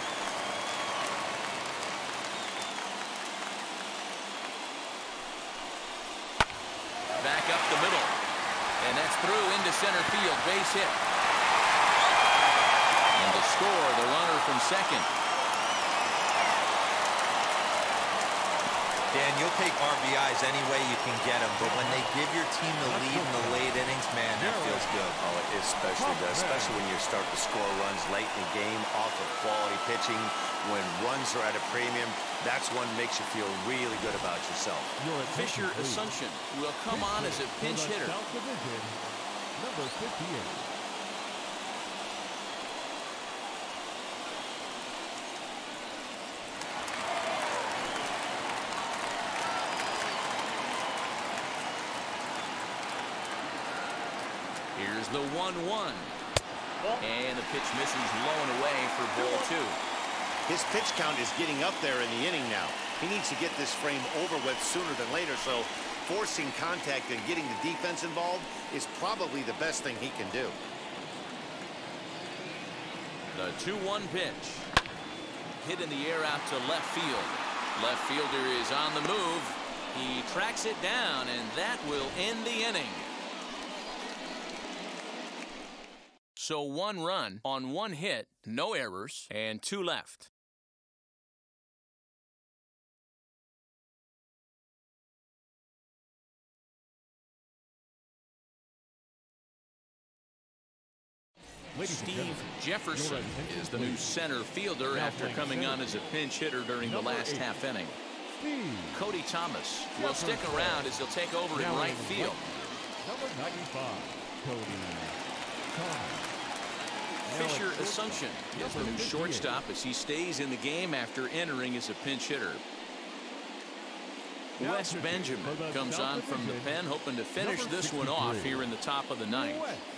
Back up the middle. And that's through into center field. Base hit. And to score, the runner from second. Dan, you'll take R B Is any way you can get them, but when they give your team the lead in the late innings, man, that feels good. Oh, it especially does, especially when you start to score runs late in the game off of quality pitching. When runs are at a premium, that's one makes you feel really good about yourself. Fisher Asuncion will come on as a pinch hitter. Number fifty-eight. Here's the one one. And the pitch misses low and away for ball two. His pitch count is getting up there in the inning now. He needs to get this frame over with sooner than later, so forcing contact and getting the defense involved is probably the best thing he can do. The two one pitch. Hit in the air out to left field. Left fielder is on the move. He tracks it down, and that will end the inning. So one run on one hit, no errors, and two left. Steve Jefferson is the new center fielder after coming on as a pinch hitter during the last half inning. Cody Thomas will stick around as he'll take over in right field. Number ninety-five, Cody Thomas. Fisher Asuncion is the new shortstop as he stays in the game after entering as a pinch hitter. Wes Benjamin comes on from the pen, hoping to finish this one off here in the top of the ninth.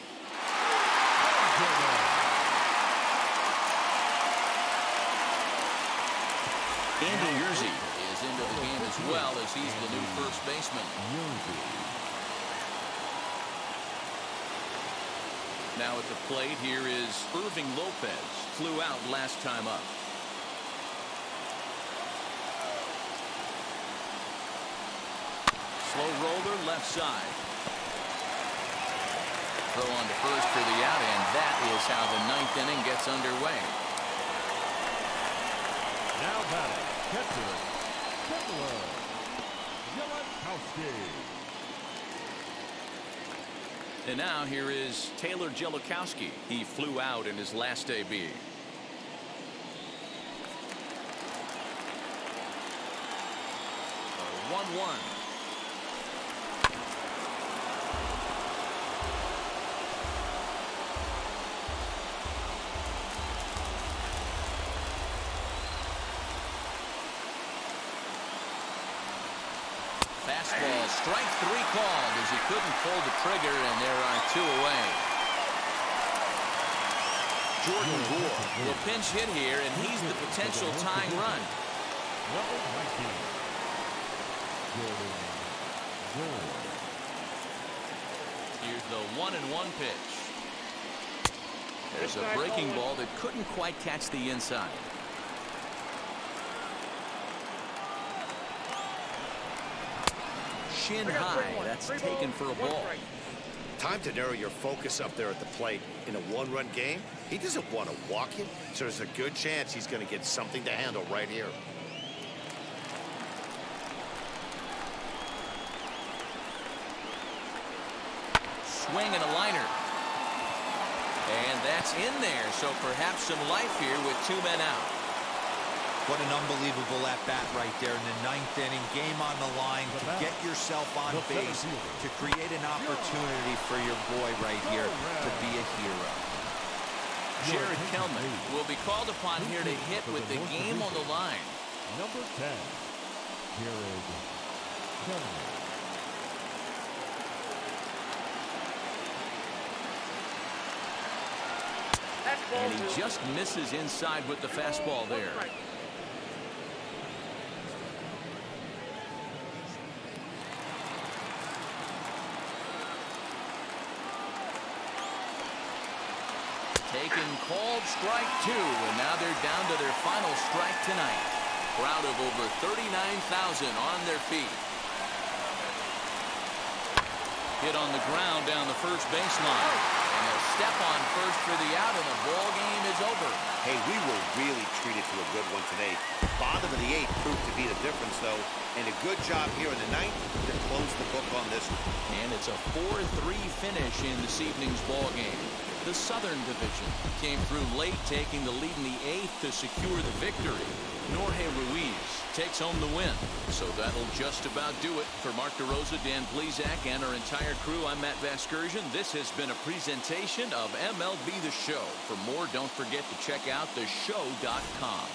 Andy Yerzy is into the game as well as he's the new first baseman. Now at the plate, here is Irving Lopez. Flew out last time up. Slow roller left side. Throw on to first for the out, and that is how the ninth inning gets underway. Now batting, catcher, Taylor Jelekowski. And now here is Taylor Jelekowski. He flew out in his last A B. one one. Fastball, strike three called as he couldn't pull the trigger, and there are two away. Jordan Gore will pinch hit here, and he's the potential tying run. Number nineteen, Jordan Gore. Here's the one and one pitch. There's a breaking ball that couldn't quite catch the inside. Shin high, that's taken for a ball. Time to narrow your focus up there at the plate. In a one-run game, he doesn't want to walk you, so there's a good chance he's going to get something to handle right here. Swing and a liner. And that's in there, so perhaps some life here with two men out. What an unbelievable at-bat right there in the ninth inning. Game on the line to get yourself on base, to create an opportunity for your boy right here to be a hero. Jared Kellman will be called upon here to hit with the game on the line. Number ten, Jared Kellman. And he just misses inside with the fastball there. Taken called strike two, and now they're down to their final strike tonight. Crowd of over thirty-nine thousand on their feet. Hit on the ground down the first baseline. And they'll step on first for the out, and the ball game is over. Hey, we were really treated to a good one today. Bottom of the eighth proved to be the difference, though. And a good job here in the ninth to close the book on this one. And it's a four three finish in this evening's ball game. The Southern Division came through late, taking the lead in the eighth to secure the victory. Jorge Ruiz takes home the win. So that'll just about do it. For Mark DeRosa, Dan Plesac, and our entire crew, I'm Matt Vasgersian. This has been a presentation of M L B The Show. For more, don't forget to check out the show dot com.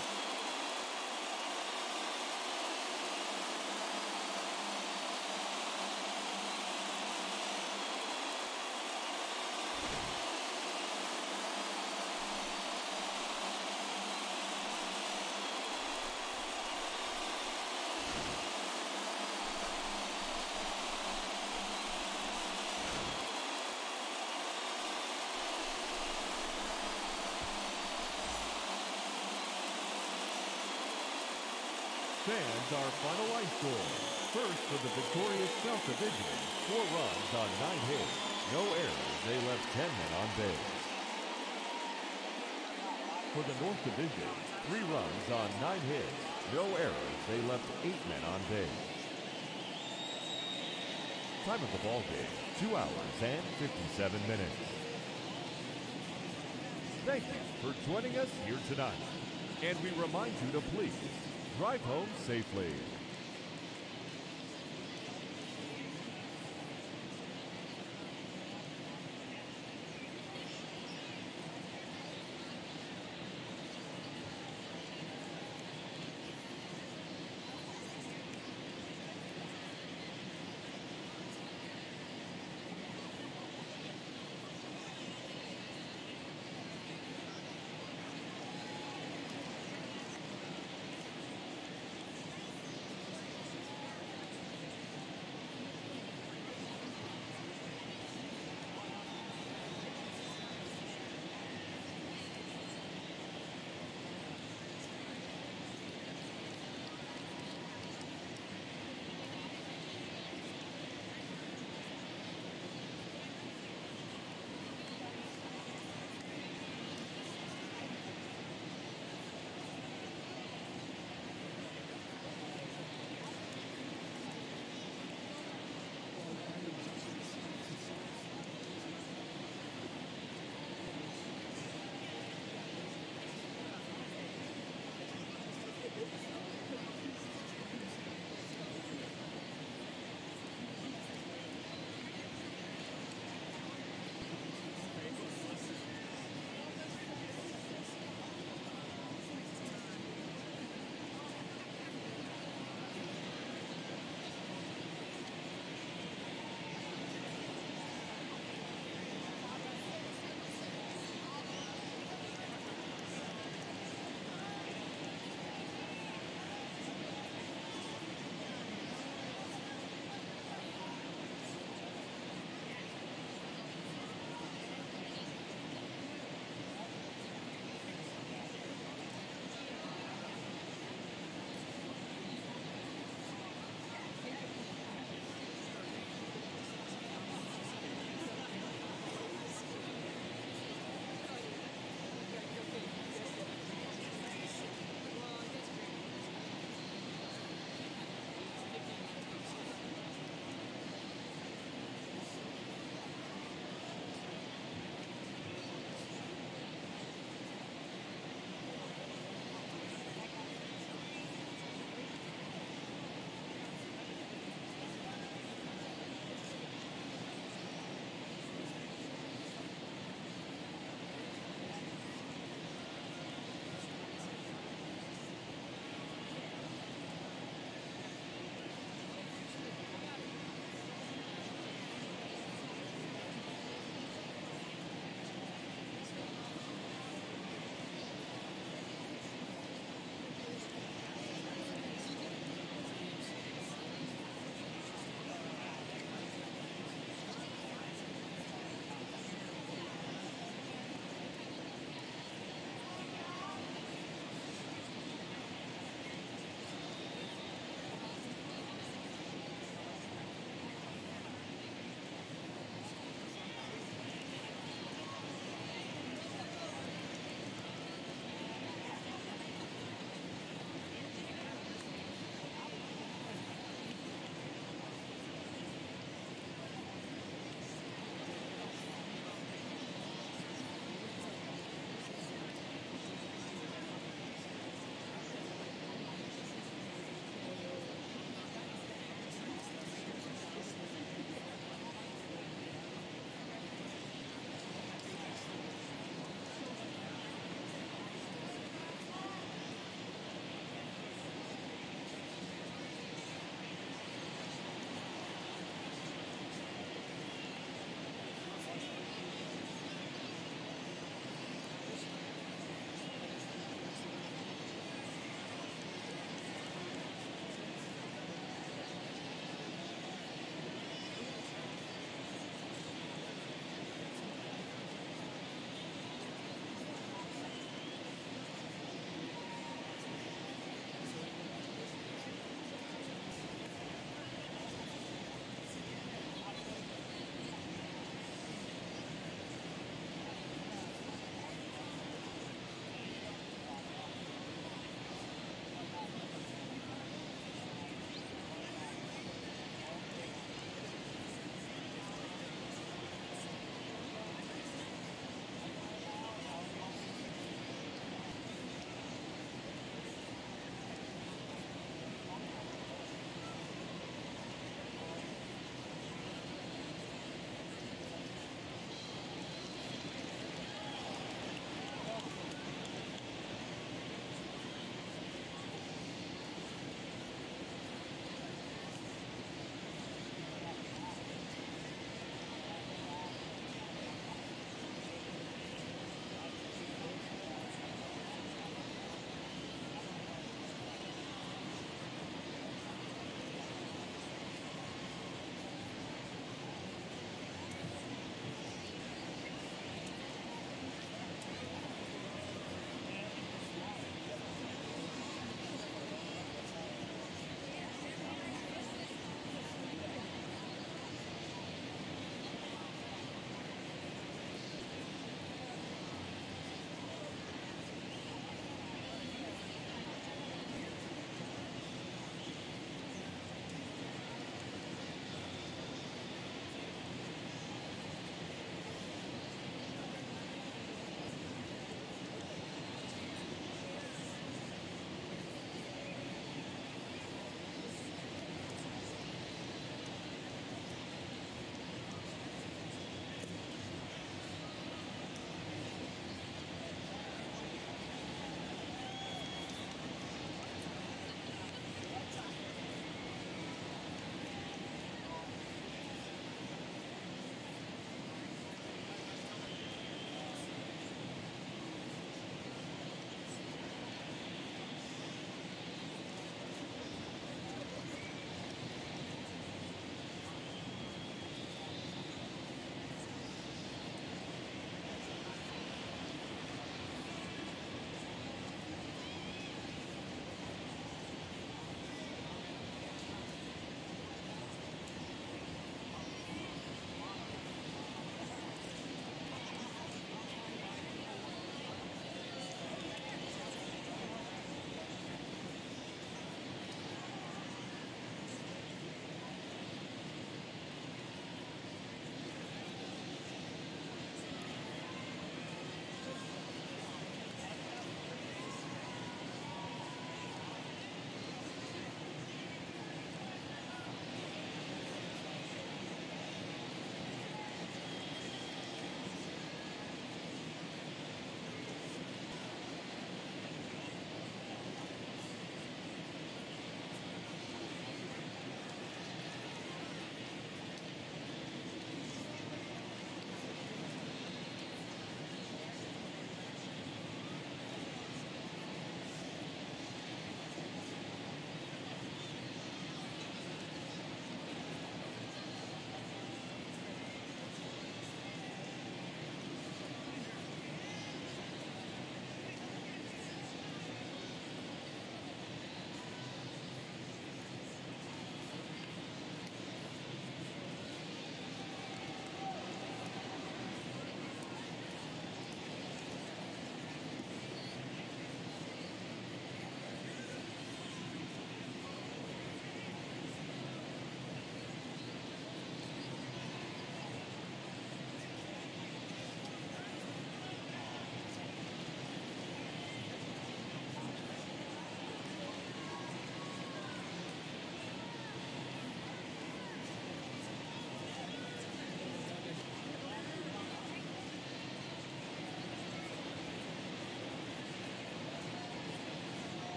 Fans, our final line score. First for the victorious South Division, four runs on nine hits, no errors. They left ten men on base. For the North Division, three runs on nine hits, no errors. They left eight men on base. Time of the ball game, two hours and fifty-seven minutes. Thank you for joining us here tonight. And we remind you to please drive home safely.